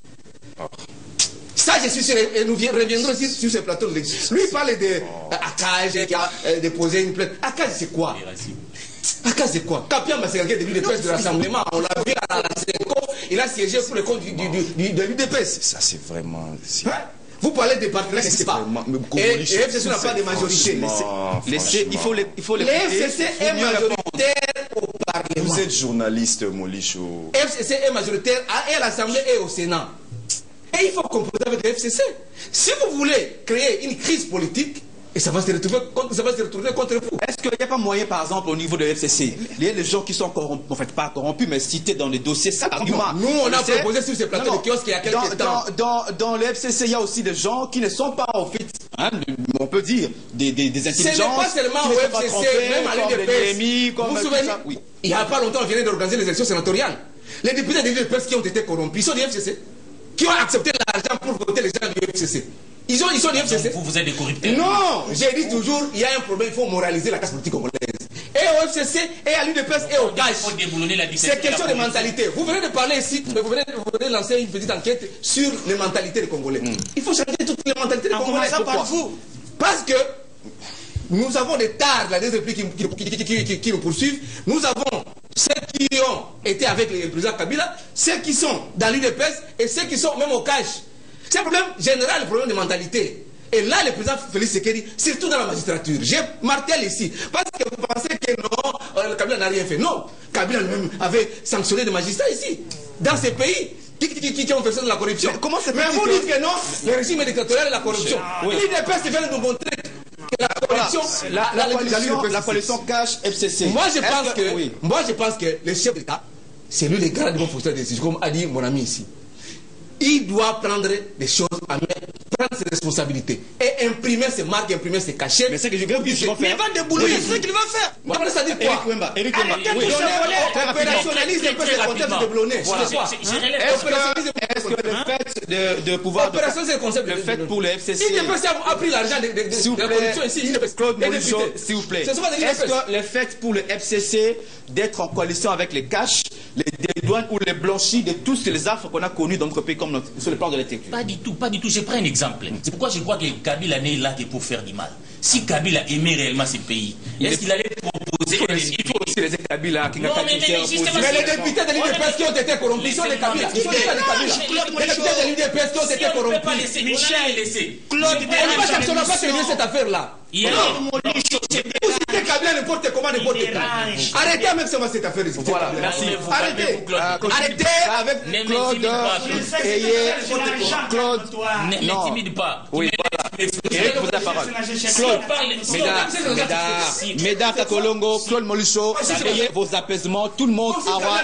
Ça, je suis sûr, et nous reviendrons aussi sur ce plateau. Lui, il parle de Akage qui a déposé une plainte. Akage, c'est quoi? Akage, c'est quoi? Kapiam, c'est quelqu'un de l'U D P S de l'Assemblement. On l'a vu à la Sénco, il a siégé pour le compte du, du, du, de l'U D P S. Ça, c'est vraiment... Hein? Vous parlez des partenaires, je ne sais pas. Et, et F C C n'a pas de majorité. Laissez, il faut les, il faut les. Le F C C est majoritaire au Parlement. Vous êtes journaliste, Molicho. F C C est majoritaire et à l'Assemblée et au Sénat. Et il faut composer avec le F C C. Si vous voulez créer une crise politique, et ça va se retrouver contre, ça va se retrouver contre vous. Est-ce qu'il n'y a pas moyen, par exemple, au niveau de F C C, il y a des gens qui sont corrompus, en fait pas corrompus, mais cités dans les dossiers, c'est argument. Nous, on a proposé sur ces plateaux de kiosques il y a quelques dans, temps. Dans, dans, dans le F C C, il y a aussi des gens qui ne sont pas, en fait, hein, on peut dire, des, des, des intelligences. Ce n'est pas seulement au F C C, même à l'U D P S. Vous vous souvenez, oui. Il n'y a pas longtemps, on venait d'organiser les élections sénatoriales. Les députés de l'U D P S qui ont été corrompus, ils sont du F C C, qui ont accepté l'argent pour voter les gens du F C C. Ils, ont, ils sont du F C C. Vous, vous êtes des corrupteurs. Non, j'ai dit toujours, il y a un problème, il faut moraliser la classe politique congolaise. Et au F C C, et à l'U D P S, et au C A J. C'est question de mentalité. Vous venez de parler ici, mais vous venez, vous venez de lancer une petite enquête sur les mentalités des Congolais. Mm. Il faut changer toutes les mentalités des Congolais. Pourquoi? Vous. Parce que nous avons des tares, la République qui, qui, qui, qui, qui, qui nous poursuivent. Nous avons ceux qui ont été avec le président Kabila, ceux qui sont dans l'U D P S et ceux qui sont même au C A J. C'est un problème général, le problème de mentalité. Et là, le président Félix Tshisekedi, surtout dans la magistrature, j'ai martelé ici. Parce que vous pensez que non, euh, Kabila n'a rien fait. Non, Kabila lui-même avait sanctionné des magistrats ici, dans ces pays qui, qui, qui, qui ont fait de la corruption. Mais, comment mais vous dites que non, le régime dictatorial et la corruption. Oui. L'U D P S vient de nous montrer que la corruption, voilà. la, la, la, coalition, la coalition cache F C C. Moi, je pense que, que, oui. moi, je pense que le chef d'État, c'est lui le grand de fonctionnaire de décision, comme a dit mon ami ici. Il doit prendre des choses à mettre, prendre ses responsabilités et imprimer ses marques, imprimer ses cachets. Mais c'est que je vais dire. Mais il va débouler, c'est ce qu'il va faire. Voilà, ça dit quoi? Eric Wemba, Eric Wemba. Oui, opérationnalise un peu les concepts de Blonnet. Est-ce que le fait de, de pouvoir... Opération, c'est le concept. Le fait pour le F C C... Il a pris l'argent de, de, de, de la corruption ici. Claude Molicho, s'il vous plaît. Est-ce que le fait pour le F C C d'être en coalition avec les caches, les dédouanes ou les blanchis de tous les affres qu'on a connus dans notre pays comme notre, sur le plan de l'intellectuel? Pas du tout, pas du tout. Je prends un exemple. C'est pourquoi je crois que Kabila n'est là que pour faire du mal. Si Kabila aimait réellement ce pays, est-ce qu'il allait proposer... Il faut aussi les Kabila qui n'ont pas été opposés. Mais les députés de l'U D P S qui ont été corrompus sont des Kabila. Ils sont des Kabila. Les députés de l'U D P S qui ont été corrompus. Michel, Claude, on n'a pas terminé cette affaire-là. Vous citez Kabila n'importe comment, n'importe quand. Arrêtez avec cette affaire. Voilà, merci. Arrêtez. Arrêtez avec Claude. Claude. N'intimide pas. Oui, voilà. Eric, vous avez la parole. Claude, Médard, Médard Kakolongo, Claude Molicho, ayez vos apaisements, tout le monde aura...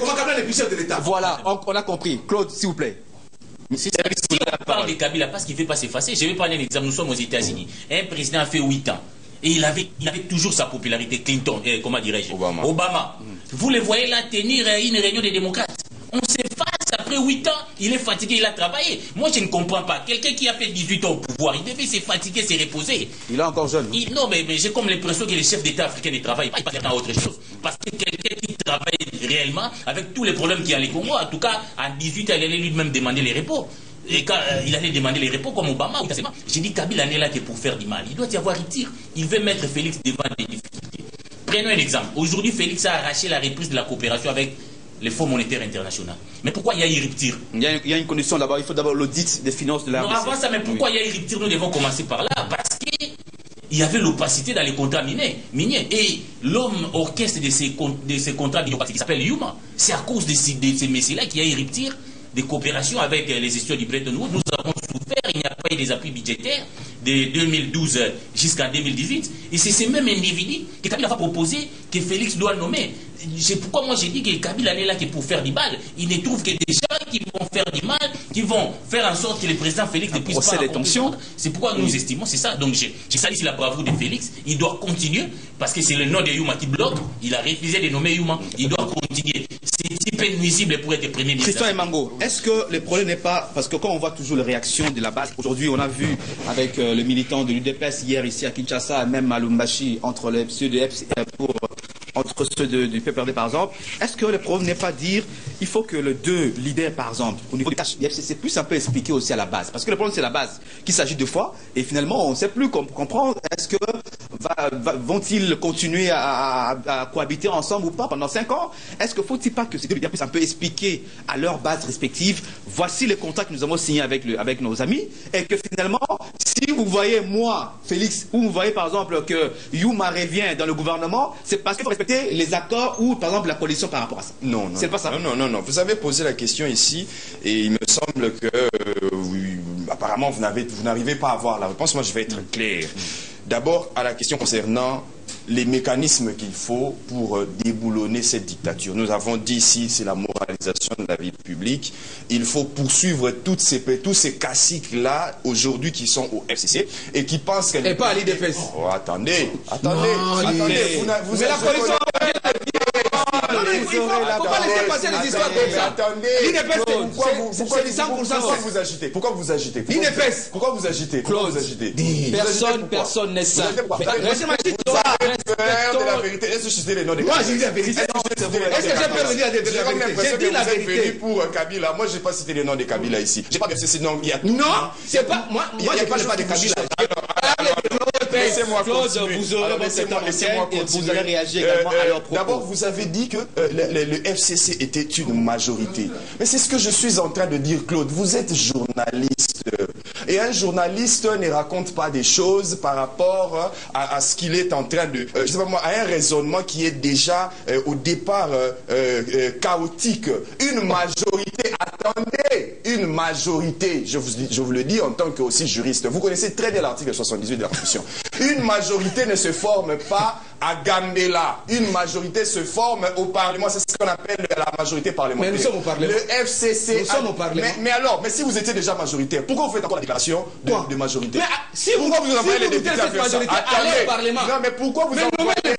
Voilà, on a compris. Claude, s'il vous plaît. Si on parle de Kabila, parce qu'il ne fait pas s'effacer, je vais prendre un exemple. Nous sommes aux États-Unis. Un président a fait huit ans. Et il avait, il avait toujours sa popularité. Clinton, eh, comment dirais-je, Obama. Obama. Mm. Vous le voyez là tenir une réunion des démocrates. On s'efface après huit ans, il est fatigué, il a travaillé. Moi, je ne comprends pas. Quelqu'un qui a fait dix-huit ans au pouvoir, il devait se fatiguer, se reposer. Il est encore jeune. Il, non, mais, mais j'ai comme l'impression que les chefs d'État africains ne travaillent pas, ils passent à autre chose. Parce que quelqu'un qui travaille réellement, avec tous les problèmes qu'il y a à les Congo, en tout cas, à dix-huit ans, il allait lui-même demander les repos. Et quand euh, il allait demander les repos comme Obama, j'ai dit Kabila n'est là que pour faire du mal. Il doit y avoir retire. Il veut mettre Félix devant des difficultés. Prenons un exemple. Aujourd'hui, Félix a arraché la reprise de la coopération avec le Fonds monétaire international. Mais pourquoi il y a une rupture? Il y a, il y a une condition d'abord, il faut d'abord l'audit des finances de la... Non, avant ça, mais pourquoi oui. il y a une rupture? Nous devons commencer par là. Parce qu'il y avait l'opacité dans les contrats miniers. miniers. Et l'homme orchestre de ces, de ces contrats qui s'appelle Yuma, c'est à cause de ces, de ces messieurs-là qu'il y a une rupture de coopération avec les institutions du Bretton Woods. Nous avons souffert, il n'y a pas eu des appuis budgétaires de deux mille douze jusqu'en deux mille dix-huit. Et c'est ces mêmes individus que Kabila va proposer que Félix doit nommer. C'est pourquoi moi j'ai dit que Kabila n'est là que pour faire du mal. Il ne trouve que des gens qui vont faire du mal, qui vont faire en sorte que le président Félix ne puisse pas... des tensions. C'est pourquoi nous estimons, c'est ça. Donc j'ai sali ici la bravoure de Félix. Il doit continuer, parce que c'est le nom de Yuma qui bloque. Il a refusé de nommer Yuma. Il doit continuer. C'est petit peu nuisible pour être premier ministre. Christian Emango, est-ce que le problème n'est pas... Parce que quand on voit toujours les réactions de la base, aujourd'hui on a vu avec euh, le militant de l'U D P S hier ici à Kinshasa, même à Lumbashi, entre les ceux de F C, pour... entre ceux de, du P P R D par exemple, est-ce que le problème n'est pas dire il faut que les deux leaders par exemple, au niveau des tâches du F C C, puissent un peu expliquer aussi à la base? Parce que le problème c'est la base, qu'il s'agit deux fois, et finalement on ne sait plus comprendre, est-ce que va, va, vont-ils continuer à, à, à cohabiter ensemble ou pas pendant cinq ans? Est-ce que faut-il pas que ces deux leaders puissent un peu expliquer à leur base respective, voici les contrats que nous avons signés avec, le, avec nos amis, et que finalement, si vous voyez moi, Félix, ou vous voyez par exemple que Youma revient dans le gouvernement, c'est parce qu'il faut respecter les accords ou par exemple la coalition par rapport à ça. Non, non. C'est pas ça. Non, non, non, non. Vous avez posé la question ici et il me semble que euh, oui, apparemment vous n'arrivez pas à avoir la réponse. Moi je vais être mmh. clair. D'abord à la question concernant les mécanismes qu'il faut pour euh, déboulonner cette dictature. Nous avons dit ici, c'est la moralisation de la vie publique. Il faut poursuivre toutes ces, tous ces caciques-là, aujourd'hui, qui sont au F C C et qui pensent qu'elle... Et pas à l'I D P S. Oh, attendez, attendez, non, attendez. Les... Vous, vous mais la coalition... Il faut pas laisser passer les histoires comme ça. Attendez. Pourquoi vous agitez? Pourquoi vous agitez? l'I D P S. Pourquoi vous agitez? Pourquoi vous agitez? Personne, personne n'est ça. De la vérité. Est-ce que je cite les noms des Moi, j'ai dit la vérité. Est-ce que j'ai peur de dire la vérité? J'ai dit la vérité. Pour Kabila, moi, je n'ai pas cité les noms des Kabila ici. J'ai pas versé ces noms. Non, c'est pas. Moi, moi, je parle pas de Kabila. Laissez-moi Claude, vous aurez vous allez réagir également à leurs propos. D'abord, vous avez dit que le F C C était une majorité. Mais c'est ce que je suis en train de dire, Claude. Vous êtes journaliste. Et un journaliste ne raconte pas des choses par rapport à, à ce qu'il est en train de... Euh, je sais pas moi, à un raisonnement qui est déjà euh, au départ euh, euh, chaotique. Une majorité, attendez, une majorité, je vous, je vous le dis en tant que aussi juriste, vous connaissez très bien l'article soixante-dix-huit de la Constitution. Une majorité ne se forme pas à Gambela. Une majorité se forme au Parlement. C'est ce qu'on appelle la majorité parlementaire. Mais nous sommes au Parlement. Le F C C... Nous sommes au Parlement. Mais, mais alors, mais si vous étiez déjà majoritaire, pourquoi vous faites encore la déclaration de, de majorité? Mais si pourquoi vous, vous envoyez si les députés à faire ça? Allez au Parlement. Non, mais pourquoi vous envoyez...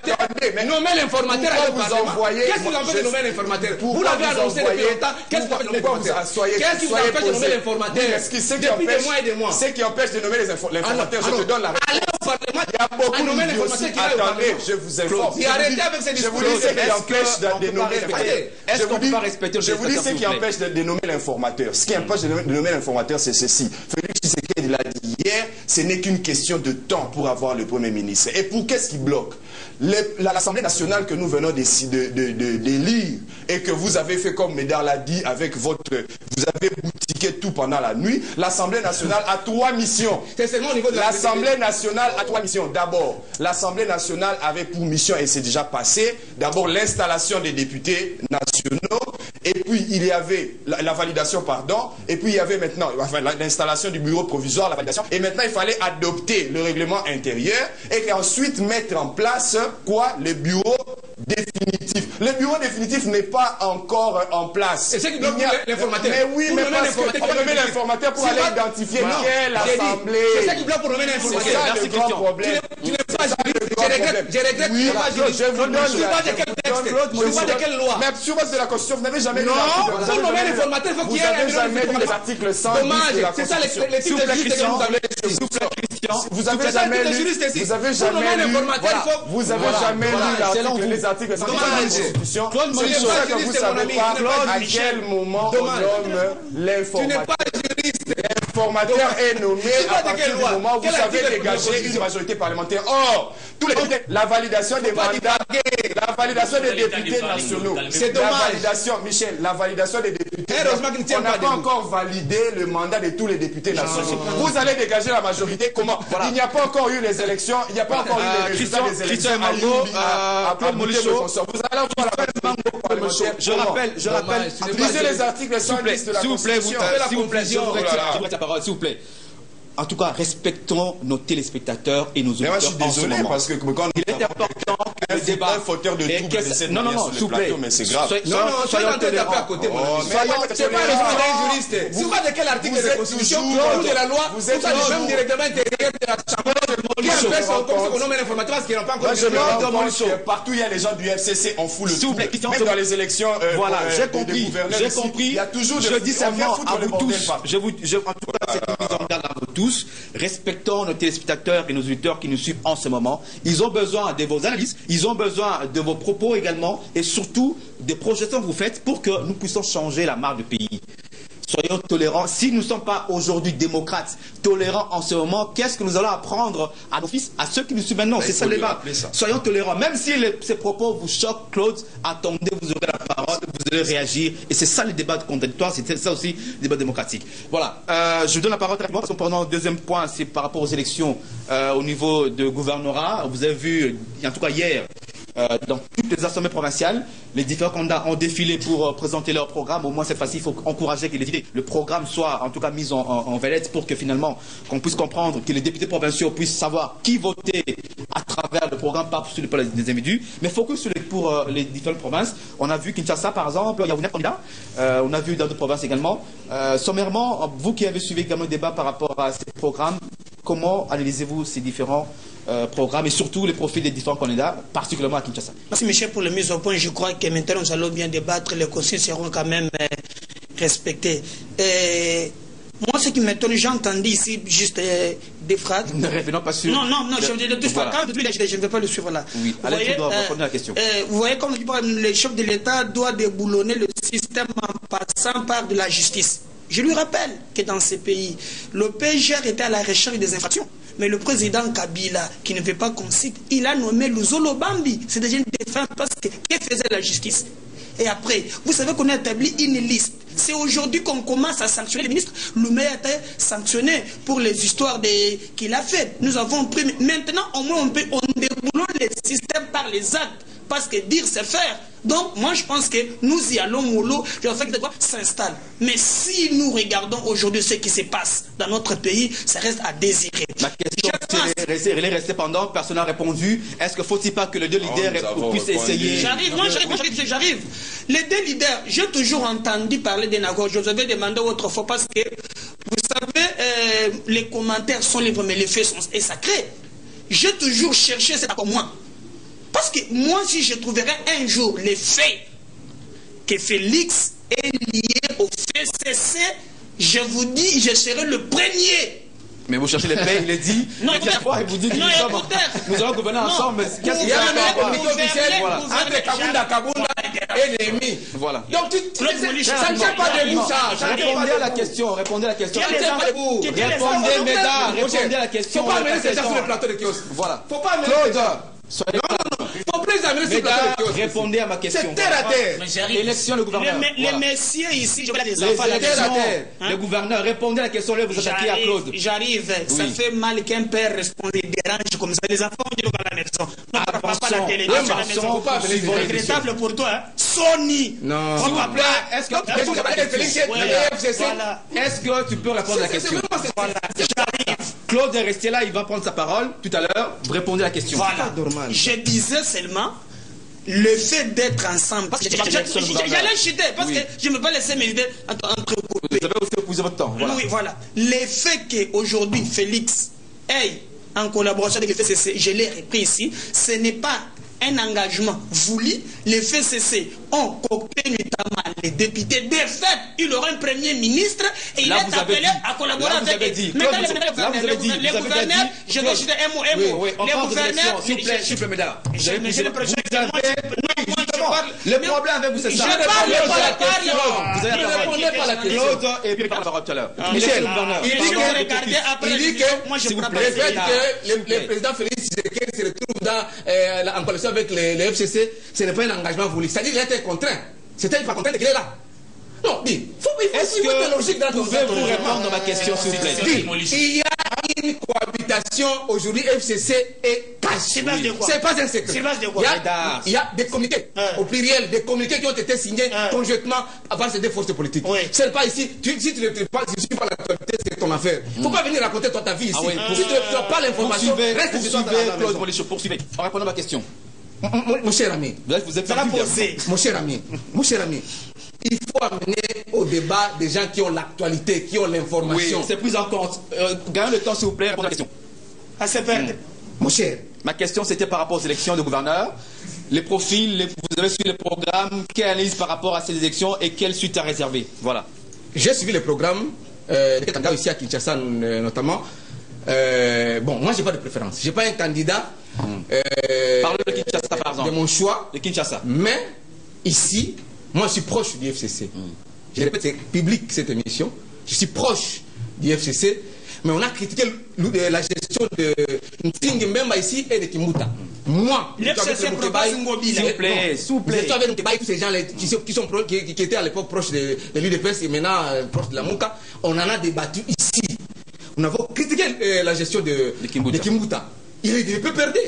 Nommer l'informateur à l'Parlement. Qu'est-ce qui vous empêche de nommer l'informateur? Vous l'avez annoncé depuis longtemps. Qu'est-ce qui vous empêche de nommer l'informateur? Qu'est-ce qui vous empêche de nommer l'informateur? Depuis des mois et des mois. Ce qui empêche de nommer l'informateur, je te donne la réponse. Allez au Parlement. Il y a beaucoup de dossiers. Attendez, je vous informe. Et arrêtez avec ces discours. Je vous dis ce qui empêche de nommer l'informateur. Est-ce qu'on peut pas respecter le Je vous dis ce qui empêche de nommer l'informateur. Ce qui empêche de nommer l'informateur, c'est ceci. Félix Tshisekedi l'a dit hier, ce n'est qu'une question de temps pour avoir le Premier ministre. Et pour qu'est-ce qui bloque? L'Assemblée nationale que nous venons d'élire de, de, de, et que vous avez fait comme Médard l'a dit avec votre... Vous avez boutiqué tout pendant la nuit. L'Assemblée nationale a trois missions. C'est seulement au niveau de l'Assemblée nationale a trois missions. D'abord, l'Assemblée nationale avait pour mission, et c'est déjà passé, d'abord l'installation des députés nationaux, et puis il y avait la, la validation, pardon, et puis il y avait maintenant enfin, l'installation du bureau provisoire, la validation, et maintenant il fallait adopter le règlement intérieur, et ensuite mettre en place quoi? Le bureau définitif. Le bureau définitif n'est pas encore en place. Et c'est qui bloque l'informateur? Mais oui, mais parce que pour nommer l'informateur pour aller identifier quelle assemblée. C'est ça qui bloque pour nommer l'informateur. C'est ça le grand problème. Tu n'es pas juriste. Je regrette. Je regrette. Oui, je vous donne. Je ne sais pas de quel texte. Je ne sais pas de quelle loi. Mais sur base de la Constitution, vous n'avez jamais lu l'article. Non, pour nommer l'informateur, il faut qu'il y ait un bureau. Vous n'avez jamais lu les articles cent dix de la Constitution. C'est ça les types de juristes que vous avez. Vous avez jamais lu. Vous avez jamais lu. Vous avez jamais lu les articles cent dix de la Constitution. C'est pour ça que vous ne savez pas à quel moment on nomme l'informateur. Tu n'es pas juriste. L'informateur est nommé à partir du moment où vous savez dégager une majorité parlementaire. Or, tous les députés, la validation des mandats, la validation des députés nationaux, c'est la dommage. validation, Michel, la validation des députés, on n'a pas encore validé le mandat de tous les députés nationaux. Vous allez dégager la majorité, comment? Il n'y a pas encore eu les élections, il n'y a pas encore eu les résultats des élections à Claude Molicho. Vous allez avoir la majorité. Je rappelle, je rappelle, lisez les articles cent dix de la Constitution. S'il vous plaît, je vous la parole, s'il vous plaît. En tout cas, respectons nos téléspectateurs et nos auditeurs. Mais moi, je suis désolé parce que quand il est important le débat. Un fauteur de troubles essaie de non, non, venir non, sur le plateau, mais c'est grave. Non, non, soyez en train de taper à côté, mon ami. C'est pas le droit d'un juriste. C'est pas de quel article de la Constitution ou de la loi, vous êtes même du règlement intérieur de l'Assemblée qui empêche qu'on nomme un informateur parce qu'ils n'ont pas encore je me rends compte que partout il y a les gens du F C C en fout le tout. Même dans les élections, voilà, j'ai compris, j'ai compris. Il y a toujours je dis seulement à vous tous, je vous, je, en tout cas, c'est une mise en garde à vous tous. Respectons nos téléspectateurs et nos auditeurs qui nous suivent en ce moment. Ils ont besoin de vos analyses, ils ont besoin de vos propos également, et surtout des projections que vous faites pour que nous puissions changer la marque du pays. Soyons tolérants. Si nous ne sommes pas aujourd'hui démocrates, tolérants en ce moment, qu'est-ce que nous allons apprendre à nos fils, à ceux qui nous suivent maintenant? C'est ça le débat. Soyons tolérants. Même si les, ces propos vous choquent, Claude, attendez, vous aurez la parole, vous allez réagir. Et c'est ça le débat contradictoire, c'est ça aussi le débat démocratique. Voilà. Euh, je vous donne la parole très rapidement parce que pendant le deuxième point, c'est par rapport aux élections euh, au niveau de gouvernorat. Vous avez vu, en tout cas hier, Euh, dans toutes les assemblées provinciales, les différents candidats ont défilé pour euh, présenter leur programme. Au moins cette fois-ci, il faut encourager que les idées, le programme soit en tout cas mis en, en, en vedette pour que finalement qu'on puisse comprendre, que les députés provinciaux puissent savoir qui voter à travers le programme, pas sur les des individus, mais focus sur les, pour euh, les différentes provinces. On a vu Kinshasa par exemple, il y a neuf candidats. Euh, on a vu dans d'autres provinces également. Euh, sommairement, vous qui avez suivi également le débat par rapport à ces programmes, comment analysez-vous ces différents euh, programmes et surtout les profils des différents candidats, particulièrement à Kinshasa? Merci Michel pour la mise au point. Je crois que maintenant nous allons bien débattre, les consignes seront quand même euh, respectées. Et moi, ce qui m'étonne, j'ai entendu ici juste euh, des phrases. Ne revenons pas sur... Non, non, non, je, de, de, voilà. Quand je ne vais pas le suivre là. Oui, vous allez, voyez, tu dois euh, répondre à la question. Euh, vous voyez, comme le chef de l'État doit déboulonner le système en passant par de la justice. Je lui rappelle que dans ces pays, le P G R était à la recherche des infractions. Mais le président Kabila, qui ne veut pas qu'on cite, il a nommé Luzolo Bambi. C'est déjà une défense parce que que faisait la justice? Et après, vous savez qu'on a établi une liste. C'est aujourd'hui qu'on commence à sanctionner les ministres. Loumé a été sanctionné pour les histoires qu'il a faites. Nous avons pris... Maintenant, au moins, on, peut, on déboulonne les systèmes par les actes. Parce que dire, c'est faire. Donc, moi, je pense que nous y allons mollo. Je veux que quoi s'installe. Mais si nous regardons aujourd'hui ce qui se passe dans notre pays, ça reste à désirer. Ma question, c'est elle est restée pendant, personne n'a répondu. Est-ce qu'il ne faut-il pas que les deux leaders oh, puissent essayer? J'arrive, moi j'arrive, j'arrive. Les deux leaders, j'ai toujours entendu parler des Nagor. Je vous avais demandé autrefois parce que, vous savez, euh, les commentaires sont libres, mais les faits sont sacrés. J'ai toujours cherché cet accord, moi. Parce que moi, si je trouverais un jour les faits que Félix est lié au F C C, je vous dis, je serai le premier. Mais vous cherchez les faits, il est dit. Non, il vous dit que nous, sommes, nous allons gouverner ensemble. Qu'est-ce qu'il y a un comité officiel entre Kabunda, Kabunda et l'ennemi. Voilà. Donc, tu, ça ne tient pas debout, ça. Répondez à la question. Répondez à la question. Répondez, mesdames. Répondez à la question. Il ne faut pas amener ces gens sur le plateau de kiosque. Voilà. Il ne faut pas amener ces gens. Non, non, non. Il ne faut plus amener sur le plateau de kiosque. Répondez à ma question. C'est terre à terre. Élection, le gouverneur. Les messieurs ici, je vois des enfants. Les terre à terre. Le gouverneur, répondez à la question. Là, vous attaquez à Claude. J'arrive. Ça fait mal qu'un père réponde et dérange comme ça. Les enfants, on dit à la maison. Non, on ne parle pas à la télé. C'est regrettable pour toi. Sony. Non. S'il vous plaît. Est-ce que tu peux répondre à la question? J'arrive. Claude est resté là, il va prendre sa parole tout à l'heure. Vous répondez à la question. Voilà. Je disais seulement le fait d'être ensemble. Parce que j'allais chuter, parce que je ne me peux pas laisser mes idées entrecoupées. Vous avez aussi épousé votre temps. Voilà. Oui, voilà. Le fait qu'aujourd'hui Félix ait en collaboration avec le F C C, je l'ai repris ici, ce n'est pas un engagement voulu. Les F C C ont coopté notamment les députés. De fait, il aura un premier ministre et il là, est appelé à collaborer avec les gouverneurs. Je vais jeter un mot, un mot. Les gouverneurs, s'il vous plaît, s'il vous plaît, mesdames. Monsieur le président, le problème avec vous, c'est ça. Je parle pas la question. Vous avez répondu par la question. Claude et puis par la parole tout à l'heure. Michel, il dit que, s'il vous plaît, le fait que le président Félix Tshisekedi se retrouve dans, en coalition avec le F C C, ce n'est pas un engagement voulu. C'est-à-dire qu'il a été contraint. C'était pas contraint qu'il est là. Non, dis, faut, il faut, est-ce il faut que une logique dans vous pouvez vous répondre à ma question, s'il vous plaît? Il y a une cohabitation aujourd'hui F C C et C A S. C'est base de quoi? C'est pas un secret. C'est base de quoi? Il y a, il y a des communiqués, au pluriel, des communiqués qui ont été signés conjointement par ces deux forces politiques. Oui. C'est pas ici. Tu, si tu ne pas, si tu suis pas l'actualité, c'est ton affaire. Il ne faut pas venir raconter toi ta vie ici. Ah oui. Si tu ne as pas l'information, reste sur toi. Poursuivez. En répondant à ma question. Mon, mon cher ami, vous êtes, vous êtes ça l'a posé. Mon cher ami, mon cher ami, il faut amener au débat des gens qui ont l'actualité, qui ont l'information. Oui, c'est pris en compte. Euh, gagnez le temps, s'il vous plaît, pour la question. Ah, c'est perdre. Mmh. Mon cher. Ma question, c'était par rapport aux élections de gouverneurs. Les profils, les, vous avez suivi les programmes, quelle analyse par rapport à ces élections et quelle suite à réserver? Voilà. J'ai suivi les programmes, euh, des candidats ici à Kinshasa notamment. Euh, bon, moi, je n'ai pas de préférence. Je n'ai pas un candidat euh, Parlez de Kinshasa, par exemple. de mon choix. De Kinshasa. Mais ici, moi, je suis proche du F C C. Mm. Je répète, c'est public cette émission. Je suis proche du F C C. Mais on a critiqué la gestion de Nting Mbemba ici et de Kimbuta. Moi, le F C C propose Ngobila. S'il vous plaît, s'il vous plaît. J'étais avec Nkebaï, tous ces gens qui, sont, qui, sont, qui, qui étaient à l'époque proches de, de l'U D P S et maintenant euh, proches de la Mouka. On en a débattu ici. Nous avons critiqué euh, la gestion de, de Kimbuta. De Kimbuta. Il est un peu perdu.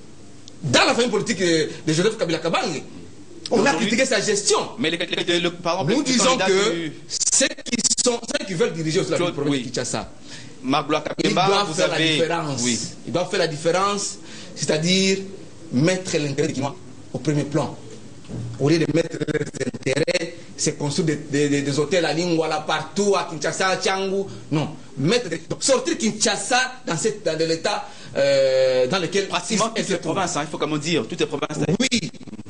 Dans la famille politique de, de Joseph Kabila Kabange, on a critiqué sa gestion. Mais les, les, le, par exemple, nous disons que du... ceux, qui sont, ceux qui veulent diriger la ville province de Kinshasa, ils doivent faire la différence. Oui. Ils doivent faire la différence, c'est-à-dire mettre l'intérêt des Kinois au premier plan. Au lieu de mettre leurs intérêts, c'est construire des, des, des hôtels à Lingwala partout, à Kinshasa, à Tchangou. Non. Mettre, donc sortir Kinshasa dans, cette, dans l'état euh, dans lequel... Pratiquement toutes les provinces, hein, il faut comme dire, toutes les provinces. Oui,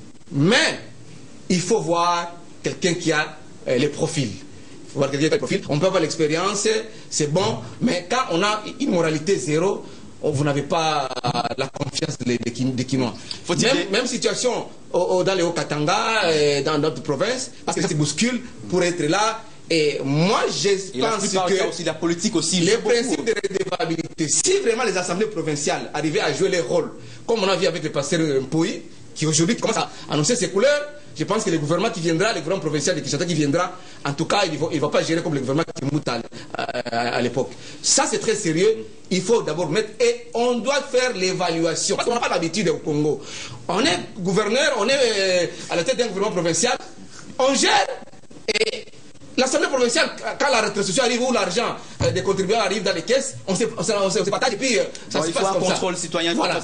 mais il faut voir quelqu'un qui a euh, les profils. Il faut voir quelqu'un qui a les profils. On peut avoir l'expérience, c'est bon, mais quand on a une moralité zéro, vous n'avez pas la confiance des, des Kinois. Même, même situation au, au, dans les Hauts-Katanga, euh, dans d'autres provinces, parce que ça se bouscule pour être là. Et moi, je et pense que aussi la politique aussi, les principes de redevabilité, si vraiment les assemblées provinciales arrivaient à jouer leur rôle, comme on a vu avec le pasteur Mpoui, qui aujourd'hui commence à annoncer ses couleurs, je pense que le gouvernement qui viendra, le gouvernement provincial de Kinshasa qui viendra, en tout cas, il ne va, va pas gérer comme le gouvernement qui moute à, à, à l'époque. Ça, c'est très sérieux. Il faut d'abord mettre... Et on doit faire l'évaluation. Parce qu'on n'a pas l'habitude au Congo. On est gouverneur, on est euh, à la tête d'un gouvernement provincial. On gère et... L'Assemblée provinciale, quand la rétrocession arrive ou l'argent euh, des contribuables arrive dans les caisses, on se, on se, on se, on se partage et puis euh, ça bon, se il passe faut comme un contrôle ça. citoyen, voilà.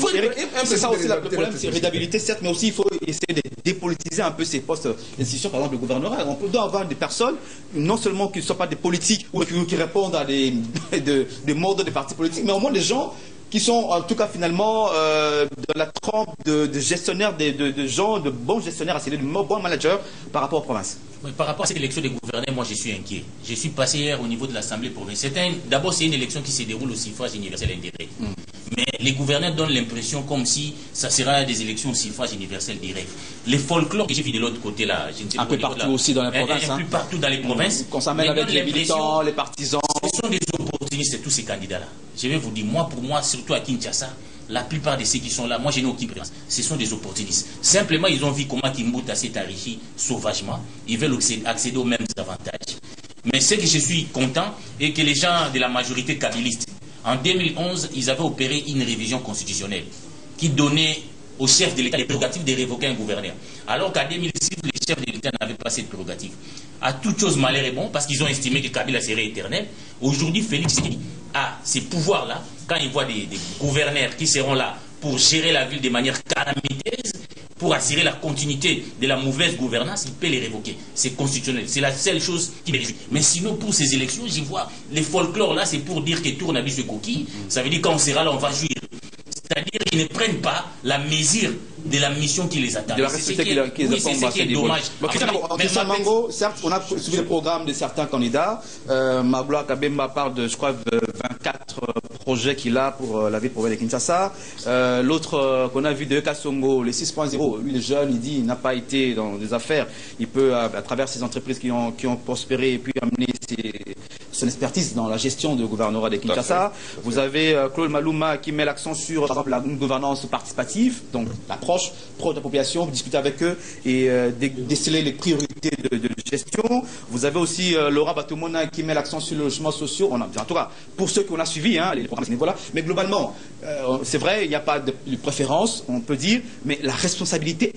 C'est ça aussi le problème, c'est rédabilité certes, mais aussi il faut essayer de dépolitiser un peu ces postes d'institutions, par exemple le gouvernorat. On peut avoir des personnes, non seulement qui ne soient pas des politiques ou qui, qui répondent à des, de, des modes des partis politiques, mais au moins des gens qui sont en tout cas finalement euh, de la trempe de, de gestionnaires, de, de, de gens, de bons gestionnaires, de bons managers par rapport aux provinces. Oui, par rapport à cette élection des gouverneurs, moi je suis inquiet. Je suis passé hier au niveau de l'Assemblée provinciale. D'abord, c'est une élection qui se déroule au suffrage universel indirect. Mm. Mais les gouverneurs donnent l'impression comme si ça sera des élections au suffrage universel direct. Les folklores que j'ai vu de l'autre côté là, je ne sais un peu partout là, aussi dans les provinces. Un, un, un hein. peu partout dans les provinces. Qu'on s'amène avec les militants, les partisans. Ce sont des opportunistes tous ces candidats-là. Je vais vous dire, moi pour moi, surtout à Kinshasa, la plupart de ceux qui sont là, moi je n'ai aucune préférence. Ce sont des opportunistes. Simplement, ils ont vu comment Kimbuta s'est enrichi sauvagement. Ils veulent accéder aux mêmes avantages. Mais ce que je suis content est que les gens de la majorité kabiliste, en deux mille onze, ils avaient opéré une révision constitutionnelle qui donnait au chef de l'État les prérogatives de révoquer un gouverneur. Alors qu'en deux mille six, les chefs de l'État n'avaient pas cette prérogative. À toute chose, malheur est bon, parce qu'ils ont estimé que Kabila serait éternel. Aujourd'hui, Félix a ces pouvoirs-là, quand il voit des, des gouverneurs qui seront là pour gérer la ville de manière calamiteuse, pour assurer la continuité de la mauvaise gouvernance, il peut les révoquer. C'est constitutionnel. C'est la seule chose qui mérite. Mais sinon, pour ces élections, j'y vois les folklores là, c'est pour dire que tourne à de coquille. Ça veut dire quand on sera là, on va jouir. C'est-à-dire qu'ils ne prennent pas la mesure de la mission qui les attend. De la responsabilité qui, qui, qui, oui, c'est ce qui est dommage. Christian Mango, certes, on a suivi le programme de certains candidats. Euh, Magloire Kabemba parle de, je crois, vingt-quatre projets qu'il a pour euh, la ville provinciale de Kinshasa. Euh, L'autre euh, qu'on a vu de Kasongo, les six point zéro, lui, le jeune, il dit il n'a pas été dans des affaires. Il peut, à, à travers ces entreprises qui ont, qui ont prospéré, et puis amener ses, son expertise dans la gestion du gouvernorat de Kinshasa. Vous avez euh, Claude Malouma qui met l'accent sur, par exemple, la gouvernance participative, donc l'approche proche de la population, discuter avec eux et euh, dé déceler les priorités de, de gestion. Vous avez aussi euh, Laura Batomona qui met l'accent sur les logements sociaux. On a, en tout cas, pour ceux qu'on a suivis, hein, les programmes à ce niveau-là. Mais globalement, euh, c'est vrai, il n'y a pas de, de préférence, on peut dire, mais la responsabilité est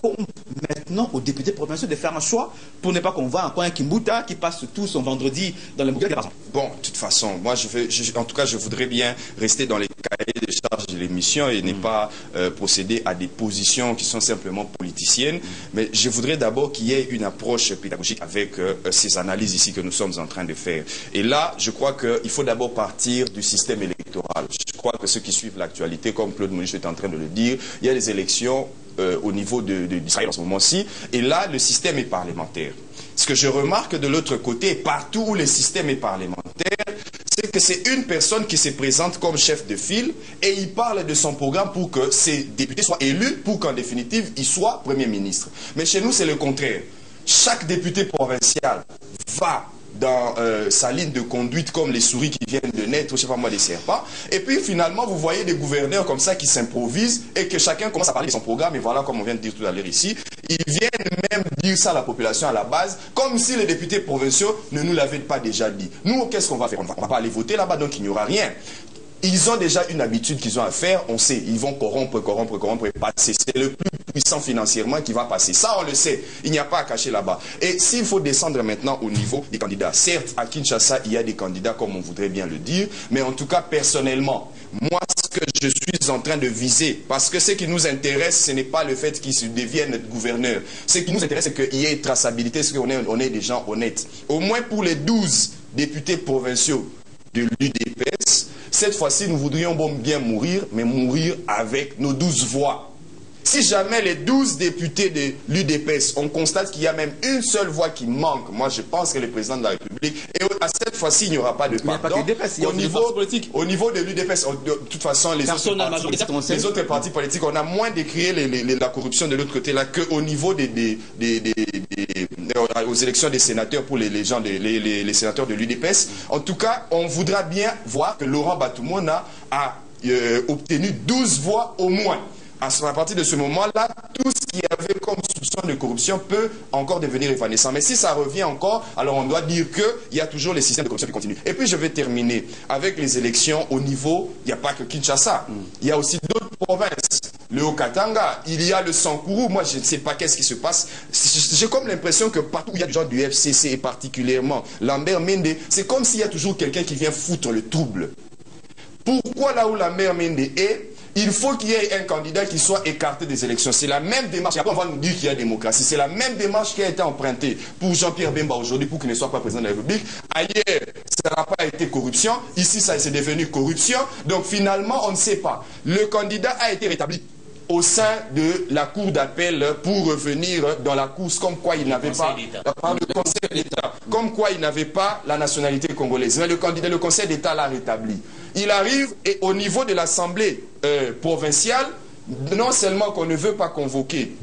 incombe maintenant aux députés provinciaux de faire un choix pour ne pas qu'on voit encore un Kimbuta qui passe tout son vendredi dans le Mugel. Bon, de toute façon, moi, je veux, je, en tout cas, je voudrais bien rester dans les cahiers de charges de l'émission et ne mmh. pas euh, procéder à des positions qui sont simplement politiciennes. Mmh. Mais je voudrais d'abord qu'il y ait une approche pédagogique avec euh, ces analyses ici que nous sommes en train de faire. Et là, je crois qu'il faut d'abord partir du système électoral. Je crois que ceux qui suivent l'actualité, comme Claude Monichou est en train de le dire, il y a des élections euh, au niveau d'Israël en ce moment-ci. Et là, le système est parlementaire. Ce que je remarque de l'autre côté, partout où le système est parlementaire, c'est que c'est une personne qui se présente comme chef de file et il parle de son programme pour que ses députés soient élus, pour qu'en définitive, il soit Premier ministre. Mais chez nous, c'est le contraire. Chaque député provincial va dans euh, sa ligne de conduite comme les souris qui viennent de naître, je ne sais pas moi, des serpents. Et puis finalement, vous voyez des gouverneurs comme ça qui s'improvisent et que chacun commence à parler de son programme. Et voilà, comme on vient de dire tout à l'heure ici, ils viennent même dire ça à la population à la base, comme si les députés provinciaux ne nous l'avaient pas déjà dit. Nous, qu'est-ce qu'on va faire? On ne va pas aller voter là-bas, donc il n'y aura rien. Ils ont déjà une habitude qu'ils ont à faire, on sait, ils vont corrompre, corrompre, corrompre et passer. C'est le plus puissant financièrement qui va passer. Ça, on le sait, il n'y a pas à cacher là-bas. Et s'il faut descendre maintenant au niveau des candidats, certes, à Kinshasa, il y a des candidats comme on voudrait bien le dire, mais en tout cas, personnellement, moi, ce que je suis en train de viser, parce que ce qui nous intéresse, ce n'est pas le fait qu'ils deviennent gouverneurs. Ce qui nous intéresse, c'est qu'il y ait traçabilité, c'est qu'on ait, on ait des gens honnêtes. Au moins pour les douze députés provinciaux de l'U D P S, cette fois-ci, nous voudrions bien mourir, mais mourir avec nos douze voix. Si jamais les douze députés de l'U D P S, on constate qu'il y a même une seule voix qui manque, moi je pense que le président de la République, et à cette fois-ci, il n'y aura pas de pardon. Au niveau, au niveau de l'U D P S, de toute façon, les autres, partis, les autres partis politiques, on a moins décrié les, les, les, la corruption de l'autre côté là qu'au niveau des, des, des, des, des, aux élections des sénateurs pour les, les gens, les, les, les sénateurs de l'U D P S. En tout cas, on voudra bien voir que Laurent Batoumona a euh, obtenu douze voix au moins. À partir de ce moment-là, tout ce qui avait comme soupçon de corruption peut encore devenir évanescent. Mais si ça revient encore, alors on doit dire qu'il y a toujours les systèmes de corruption qui continuent. Et puis je vais terminer avec les élections au niveau, il n'y a pas que Kinshasa, il y a aussi d'autres provinces. Le Haut-Katanga, il y a le Sankourou, moi je ne sais pas qu'est-ce qui se passe. J'ai comme l'impression que partout où il y a des gens du F C C et particulièrement Lambert Mende, c'est comme s'il y a toujours quelqu'un qui vient foutre le trouble. Pourquoi là où Lambert Mende est, il faut qu'il y ait un candidat qui soit écarté des élections. C'est la même démarche. Après, on va nous dire qu'il y a démocratie. C'est la même démarche qui a été empruntée pour Jean-Pierre Bemba aujourd'hui pour qu'il ne soit pas président de la République. Ailleurs, ça n'a pas été corruption. Ici, ça c'est devenu corruption. Donc finalement, on ne sait pas. Le candidat a été rétabli au sein de la cour d'appel pour revenir dans la course, comme quoi il n'avait pas par le Conseil d'État, comme quoi il n'avait pas la nationalité congolaise. Mais le candidat, le Conseil d'État l'a rétabli. Il arrive et au niveau de l'Assemblée euh, provinciale, non seulement qu'on ne veut pas convoquer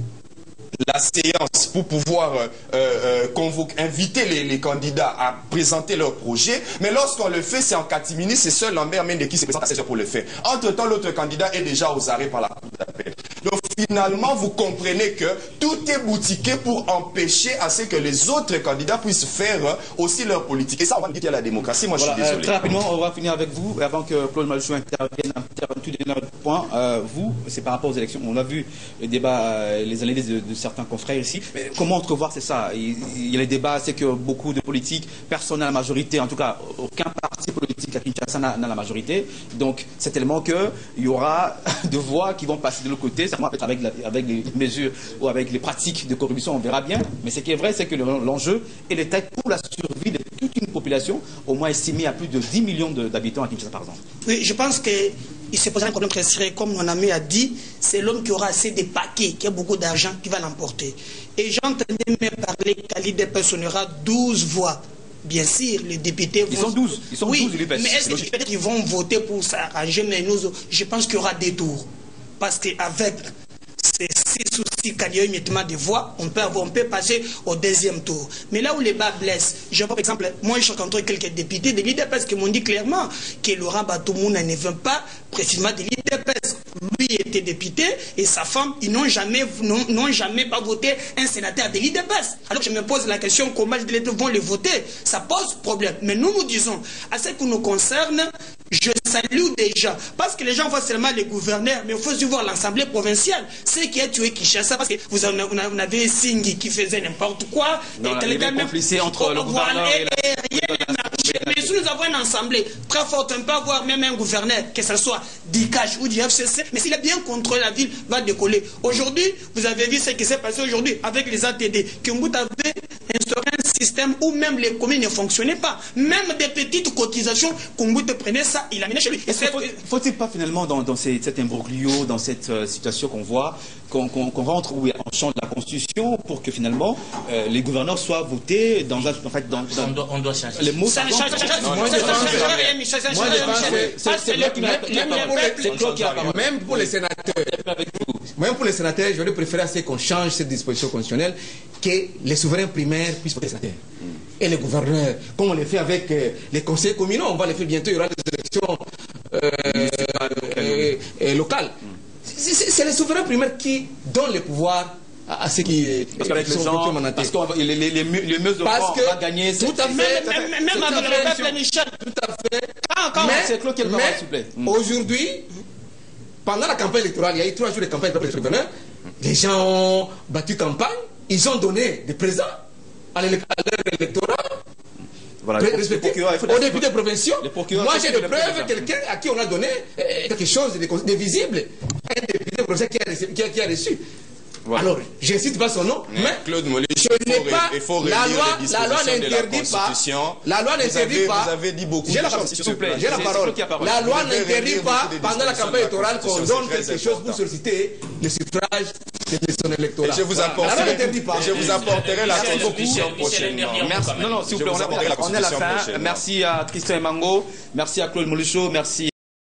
la séance pour pouvoir euh, euh, convoquer, inviter les, les candidats à présenter leur projet, mais lorsqu'on le fait, c'est en catimini, c'est seul Lambert Mende qui se présente à seize heures pour le faire. Entre-temps, l'autre candidat est déjà aux arrêts par la cour d'appel. Donc finalement, vous comprenez que tout est boutiqué pour empêcher à ce que les autres candidats puissent faire aussi leur politique. Et ça, on va dire qu'il y a la démocratie. Moi, voilà, je suis désolé. Euh, très rapidement, on va finir avec vous, avant que Claude Malichou intervienne un tout dernier point. Euh, vous, c'est par rapport aux élections. On a vu le débat, euh, les analyses de, de certains confrères ici. Mais comment entrevoir, c'est ça? Il, il y a les débats, c'est que beaucoup de politiques, personne n'a la majorité, en tout cas, aucun parti politique à Kinshasa n'a la majorité. Donc, c'est tellement qu'il y aura de voix qui vont passer de l'autre côté. Peut-être avec, la, avec les mesures ou avec les pratiques de corruption, on verra bien. Mais ce qui est vrai, c'est que l'enjeu est l'État pour la survie de toute une population, au moins estimée à plus de dix millions d'habitants à Kinshasa, par exemple. Oui, je pense qu'il se pose un problème très sérieux. Comme mon ami a dit, c'est l'homme qui aura assez de paquets, qui a beaucoup d'argent, qui va l'emporter. Et j'entendais même parler qu'à l'I D P S, on aura douze voix. Bien sûr, les députés vont... Ils sont douze. Ils sont oui, douze, mais est-ce que peut-être qu'ils vont voter pour s'arranger? Mais nous, je pense qu'il y aura des tours. Parce qu'avec ces six ou six candidats immédiatement de voix, on peut, avoir, on peut passer au deuxième tour. Mais là où les bas blessent, je vois par exemple, moi je rencontre quelques députés de l'I D P S qui m'ont dit clairement que Laurent Batoumona ne veut pas précisément de l'I D P S. Lui était député et sa femme, ils n'ont jamais, n'ont jamais pas voté un sénateur de l'I D P S. Alors je me pose la question, comment ils vont le voter? Ça pose problème. Mais nous nous disons, à ce qui nous concerne, je salue déjà. Parce que les gens voient seulement les gouverneurs, mais il faut aussi voir l'Assemblée provinciale. Ce qui a tué Kinshasa, parce que vous avez, vous avez Singhi qui faisait n'importe quoi. Non, et il y avait complicité entre le gouverneur et, et la... rien ne marchait. Mais si nous avons une assemblée très forte, on peut avoir même un gouverneur, que ce soit d'I C A H ou du F C C, mais s'il a bien contrôlé la ville, va décoller. Aujourd'hui, vous avez vu ce qui s'est passé aujourd'hui avec les A T D. Kimbut avait instauré un système où même les communes ne fonctionnaient pas. Même des petites cotisations, Kimbut prenait ça, il a mis chez lui. Faut-il pas finalement dans, dans ces, cet imbroglio, dans cette euh, situation qu'on voit, qu'on qu qu rentre où on change la Constitution pour que finalement euh, les gouverneurs soient votés dans un... En fait, dans, dans, on, doit, on doit changer. Les mots... Ça ne change rien. Même pour les sénateurs, même pour les sénateurs, j'aurais préféré à ce qu'on change cette disposition constitutionnelle, que les souverains primaires puissent voter les sénateurs. Et les gouverneurs, comme on le fait avec euh, les conseils communaux, on va le faire bientôt, il y aura des élections euh, euh, euh, locales. C'est les souverains primaires qui donnent le pouvoir à, à ceux qui, parce qu'avec les gens, parce que les, les, les, les mieux de fort va gagner. Tout à fait. Même, même, même avec le peuple Michel. Tout à fait. Quand, quand, mais c'est Claude mais s'il vous plaît. Aujourd'hui, pendant la campagne électorale, il y a eu trois jours de campagne pour les gouverneurs, les gens ont battu campagne, ils ont donné des présents à l'électorat. Voilà, aux députés provinciaux. Moi j'ai des preuves, quelqu'un à qui on a donné quelque chose de visible, un député provincial qui a, qui a, qui a reçu. Voilà. Alors, je ne cite pas son nom, mais, mais Claude Molish, je n'ai pas, il faut la loi, les la loi n'interdit pas, la loi n'interdit pas, vous avez dit beaucoup de choses, s'il vous plaît, j'ai la parole, la loi n'interdit pas, pendant la campagne électorale, qu'on donne quelque chose pour solliciter le suffrage de son électorat. Et je vous apporterai, je vous apporterai la constitution prochainement. Non, non, s'il vous plaît, on est à la fin. Merci à Christian Emango, merci à Claude Molicho, merci